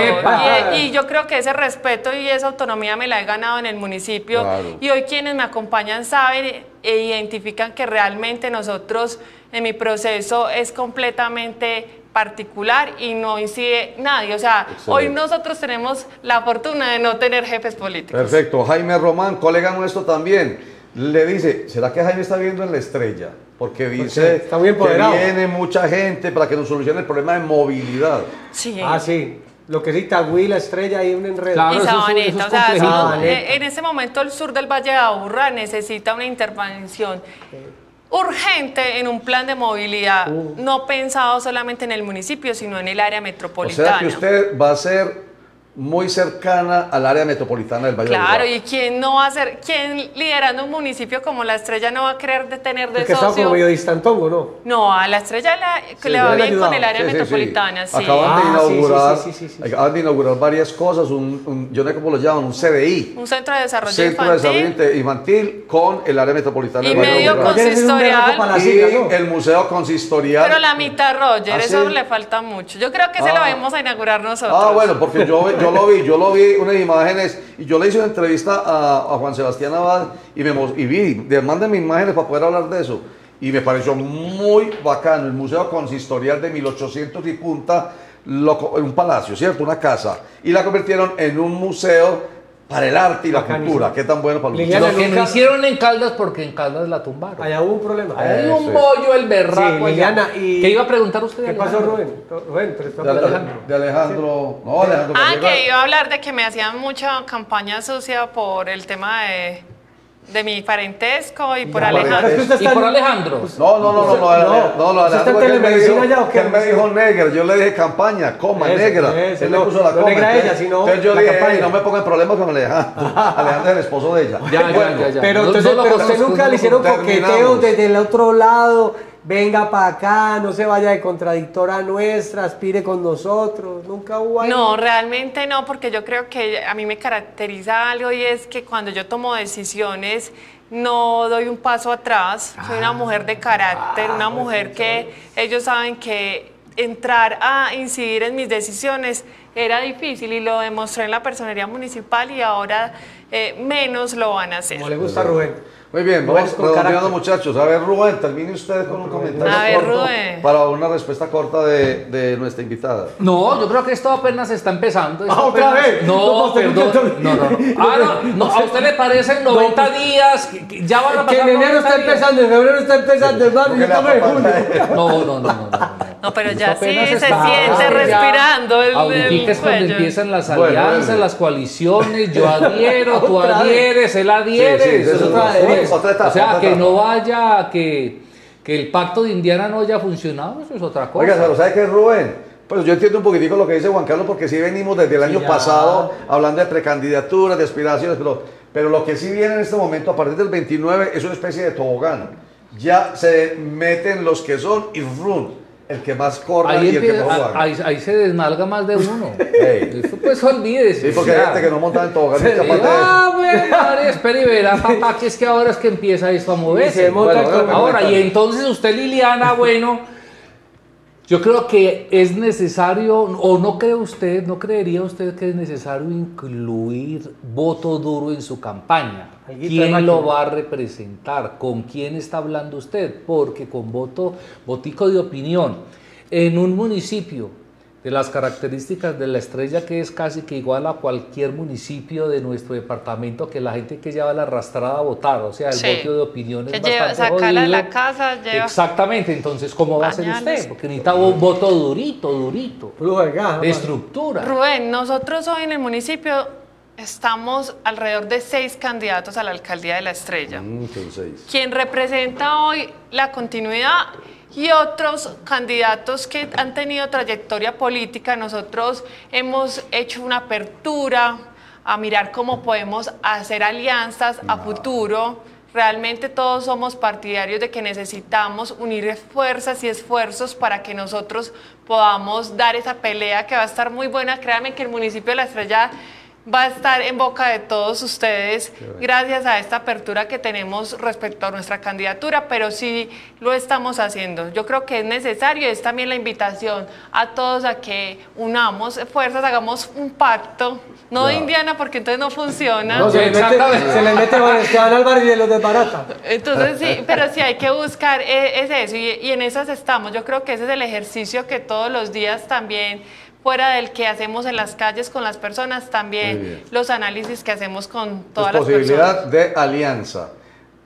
Y yo creo que ese respeto y esa autonomía me la he ganado en el municipio. Claro. Y hoy quienes me acompañan saben e identifican que realmente nosotros, en mi proceso, es completamente particular y no incide nadie. O sea, hoy nosotros tenemos la fortuna de no tener jefes políticos. Perfecto. Jaime Román, colega nuestro también. le dice, ¿será que Jaime está viviendo en la estrella? Porque dice está muy que empoderado. viene mucha gente para que nos solucione el problema de movilidad. Sí. Ah, sí. Lo que sí, Itagüí, la estrella, ahí un enredo. Claro, Y eso es Sabaneta, o sea, complejito. Sabaneta. en ese momento el sur del Valle de Aburrá necesita una intervención urgente en un plan de movilidad, no pensado solamente en el municipio, sino en el área O metropolitana. sea que usted va a ser muy cercana al área metropolitana del Valle de Claro, Aburrá. y quién no va a ser, quién liderando un municipio como La Estrella no va a querer tener de Porque estaba como socio. medio distantongo, ¿no? No, a La Estrella Sí, le va le bien ayudaba. con el área Sí, sí, sí. metropolitana, sí. Acaban de Ah, sí, inaugurar, sí. acaban de inaugurar varias cosas, yo no sé cómo lo llaman, un CDI, Un centro de desarrollo Centro de infantil. Desarrollo Infantil con el área metropolitana Y del Valle de medio Aburrá. Ayer es un berraco para consistorial. las Y siglas, ¿no? el museo consistorial. Pero la mitad, Roger, ¿Ah, eso sí? le falta mucho. Yo creo que se lo vamos a inaugurar nosotros. Ah, bueno, porque yo lo vi unas imágenes y yo le hice una entrevista a Juan Sebastián Abad y mándenme imágenes para poder hablar de eso. Y me pareció muy bacano el museo consistorial de 1800 y punta, un palacio, ¿cierto? Una casa. Y la convirtieron en un museo para el arte y la Bacanísimo. cultura. Qué tan bueno para los Liliana, museos. Lo que no hicieron en Caldas porque en Caldas la tumbaron. Allá hubo un problema. Hay un Sí. bollo el berraco. Sí, allá. Liliana, y- ¿Qué iba a preguntar usted? ¿Qué pasó, Alejandro? Rubén, pero está De Alejandro. Alejandro. No, Alejandro. Ah, Gallega. que iba a hablar de que me hacían mucha campaña sucia por el tema de mi parentesco y por Ya, Alejandro. Es que usted ¿Y está por en- Alejandro? No, ¿Usted está en Alejandro, que él me telemedicina dijo- ya o qué? que él me dijo negra, yo le dije campaña, coma, Eso, negra. eso, Él le no, puso la no coma. negra entonces- ella, sino entonces yo la dije, campaña. "Ey, no me pongan problemas con Alejandro. Alejandro es el esposo de ella. Ya, Bueno, ya. Pero No- entonces, no lo pero usted conozco, nunca no le hicieron terminamos. coqueteos desde el otro lado, venga para acá, no se vaya de contradictora nuestra, aspire con nosotros, nunca hubo ahí. No, realmente no, porque yo creo que a mí me caracteriza algo y es que cuando yo tomo decisiones no doy un paso atrás. Soy una mujer de carácter, una mujer que ellos saben que entrar a incidir en mis decisiones era difícil y lo demostré en la personería municipal y ahora menos lo van a hacer. Como le gusta a Rubén. Muy bien, Rubén vamos con redondeando, carácter. muchachos. A ver, Rubén, termine usted con un comentario A ver, corto Rubén. para una respuesta corta de nuestra invitada. No, yo creo que esto apenas está empezando. Esto ¿Otra apenas- vez? No, No, usted nunca perdón. to- No. Ah, no. ¿A usted le parecen 90 días? Que ya van a Que pasar en enero 90 está días. empezando, en febrero está empezando, hermano, y Porque estamos en julio. No. No, pero Esto ya sí apenas se está- siente ya- respirando el Ahorita es cuando cuello. empiezan las Bueno, alianzas, bueno. las coaliciones, yo adhiero, tú Otra vez. adhieres, él adhiere. Sí, sí, eso eso es es otra otra- vez. otra etapa, O sea, otra que etapa. no vaya, que el pacto de Indiana no haya funcionado, eso es otra cosa. Oiga, ¿sabe qué es Rubén? Pues yo entiendo un poquitico lo que dice Juan Carlos, porque sí venimos desde el año ya. pasado hablando de precandidaturas, de aspiraciones, pero lo que sí viene en este momento, a partir del 29, es una especie de tobogán. Ya se meten los que son y run, el que más corra Ahí, y el que empieza- mejor haga. ahí se desmalga más de uno. Ey. Eso pues olvídese. Sí, porque hay ya. gente que no monta en tobogán, es Sí, capaz de... ah, bueno, madre, espera y verá, papá, que es que ahora es que empieza esto a moverse. Y se monta con- Ahora, y entonces usted, Liliana, bueno, yo creo que es necesario, o no cree usted, no creería usted que es necesario incluir voto duro en su campaña. Alguito de ¿Quién máquina. lo va a representar? ¿Con quién está hablando usted? Porque con votico de opinión, en un municipio de las características de La Estrella, que es casi que igual a cualquier municipio de nuestro departamento, que la gente que lleva la arrastrada a votar, o sea, el Sí. voto de opinión Que es lleva, bastante sacarla de jodido. la casa, lleva. Exactamente, entonces, ¿cómo va a ser Pañales. usted? Porque necesita un voto durito, Flujo de gas, de hermano. estructura. Rubén, nosotros hoy en el municipio estamos alrededor de 6 candidatos a la alcaldía de La Estrella. Entonces, Quien representa hoy la continuidad y otros candidatos que han tenido trayectoria política. Nosotros hemos hecho una apertura a mirar cómo podemos hacer alianzas a futuro. Realmente todos somos partidarios de que necesitamos unir fuerzas y esfuerzos para que nosotros podamos dar esa pelea que va a estar muy buena. Créanme que el municipio de La Estrella va a estar en boca de todos ustedes gracias a esta apertura que tenemos respecto a nuestra candidatura, pero sí lo estamos haciendo. Yo creo que es necesario, es también la invitación a todos a que unamos fuerzas, hagamos un pacto, no de Claro. Indiana porque entonces no funciona. No, Exactamente. se le mete Juan Esteban Álvarez y de los de Barata. Entonces sí, pero sí hay que buscar es eso y en esas estamos. Yo creo que ese es el ejercicio que todos los días también, fuera del que hacemos en las calles con las personas, Muy también bien. los análisis que hacemos con pues todas las posibilidad personas. de alianza.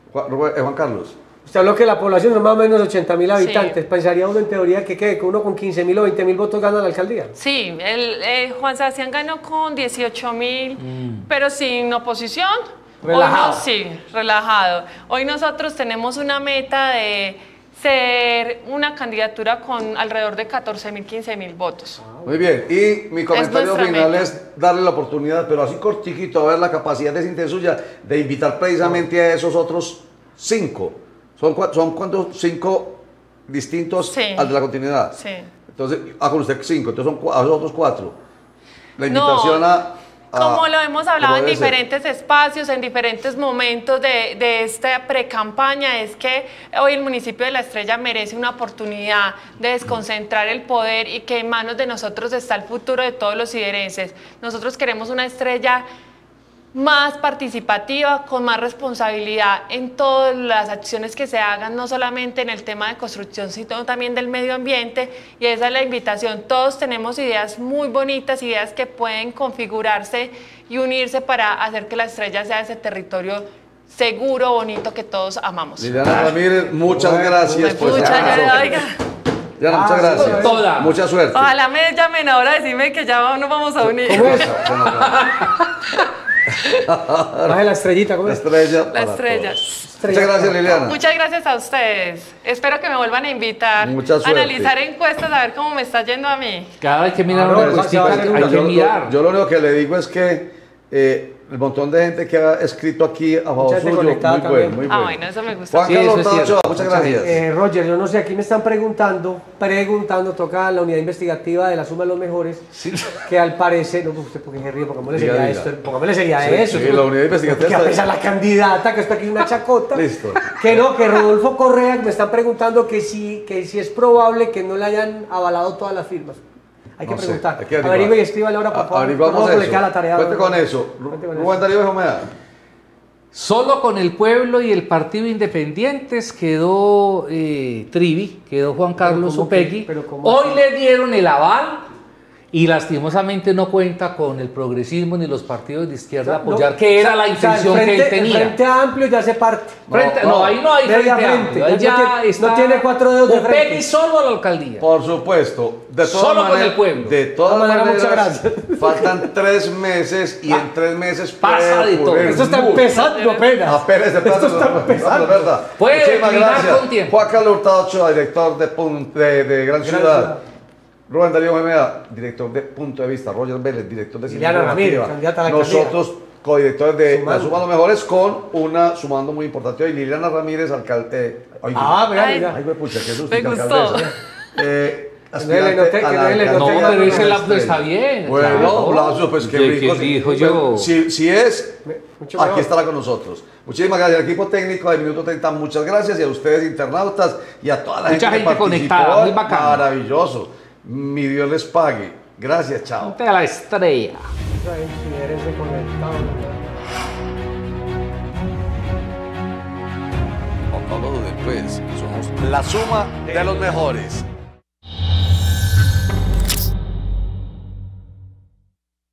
Juan Carlos. Usted habló que la población es más o menos 80.000 Sí. habitantes. Pensaría uno en teoría que quede que uno con 15.000 o 20.000 votos gana la alcaldía. Sí, Juan Sebastián ganó con 18.000, pero sin oposición. Relajado. Hoy sí, relajado. Hoy nosotros tenemos una meta de ser una candidatura con alrededor de 14.000, 15.000 votos. Muy bien, y mi comentario nuestra final meta. es darle la oportunidad, pero así cortiquito, a ver la capacidad de síntesis suya, de invitar precisamente a esos otros 5. ¿Son cuántos? 5 distintos Sí. al de la continuidad. Sí. Entonces, con usted 5, entonces son a los otros 4. La No, invitación como lo hemos hablado en debe ser. diferentes espacios, en diferentes momentos de esta pre-campaña, es que hoy el municipio de La Estrella merece una oportunidad de desconcentrar el poder y que en manos de nosotros está el futuro de todos los iberenses. Nosotros queremos una Estrella más participativa, con más responsabilidad en todas las acciones que se hagan, no solamente en el tema de construcción, sino también del medio ambiente, y esa es la invitación. Todos tenemos ideas muy bonitas, ideas que pueden configurarse y unirse para hacer que La Estrella sea ese territorio seguro, bonito que todos amamos. Liliana Ramírez, muchas gracias por Muchas estar con gracias, nosotros. oiga. Liliana, muchas gracias. con toda. Mucha suerte. Ojalá me llamen ahora a decirme que ya nos vamos a unir. ¿Cómo es? Se nota. Baje la estrellita, ¿cómo La es? estrella. La para estrella. todos. Muchas gracias, Liliana. Muchas gracias a ustedes. Espero que me vuelvan a invitar Mucha a suerte. analizar encuestas, a ver cómo me está yendo a mí. Cada vez que miran Claro, una eso encuestica, va a ser hay que Yo mirar. lo único que le digo es que el montón de gente que ha escrito aquí a favor Mucha gente suyo, muy conectada bueno, también. muy Ah, bueno. bueno, eso me gusta. Juan Sí, Carlos eso es Hurtado cierto. Ochoa, muchas gracias. Roger, yo no sé, aquí me están preguntando, toca la unidad investigativa de la suma de los mejores, que al parecer, no, usted porque se ríe, pongámosle Diga, sería diga. esto, pongámosle sería Sí, eso. sí, la unidad investigativa Que está- a pesar la candidata, que está aquí una chacota. Listo. Que no, que Rodolfo Correa, me están preguntando que si es probable que no le hayan avalado todas las firmas. Hay que No sé, preguntar. hay que averiguar. Averigüe y escríbale ahora, por favor. Averiguamos Rodolfo, le eso. queda la tarea. Cuente con eso. Cuente con eso. Rubén Darío Benjumea. Solo con el pueblo y el partido Independientes quedó Trivi, quedó Juan Carlos ¿cómo Upegui. que- pero cómo Hoy así? le dieron el aval y lastimosamente no cuenta con el progresismo ni los partidos de izquierda a apoyar, No, que era la o sea, intención el que él frente- El tenía. Frente Amplio ya se parte. No, ahí no hay Media frente frente, amplio, ahí no ya tiene- está no tiene 4 dedos de Upegui frente. solo a la alcaldía. Por supuesto. De todas Solo con maneras, el pueblo. De todas De todas maneras, maneras, muchas gracias. faltan 3 meses y en 3 meses Pasa de todo. Esto está empezando apenas. Apenas Esto está empezando. Es verdad. Puede Muchísimas terminar gracias. con tiempo. Juan Carlos Hurtado Ochoa, director de Gran Ciudad. Ciudad. Rubén Darío Benjumea, director de Punto de Vista. Roger Vélez, director de Liliana Ramírez, candidata a la alcaldía. Nosotros, codirectores de Sumando. La Suma de los Mejores, con una sumando muy importante hoy. Liliana Ramírez, alcalde. Mira, Ay, mira. Ay, güey, pucha, qué susto, Me gustó. alcaldesa. Aspirante noté, que a la no le noté. alcaldía No, de pero ese la lapso está Estrella. bien. Bueno, claro. Blasio, pues qué ¿Qué- rico. qué dijo Pues, yo? Si es, Mucho aquí mejor. estará con nosotros. Muchísimas gracias al equipo técnico de Minuto 30, muchas gracias. Y a ustedes, internautas, y a toda la Mucha gente que gente participó. conectada, muy bacano. Maravilloso. Mi Dios les pague. Gracias, chao. Ponte a la estrella. Ay, si eres de conectado, ¿no? No lo duden, pues. Somos la suma de los mejores.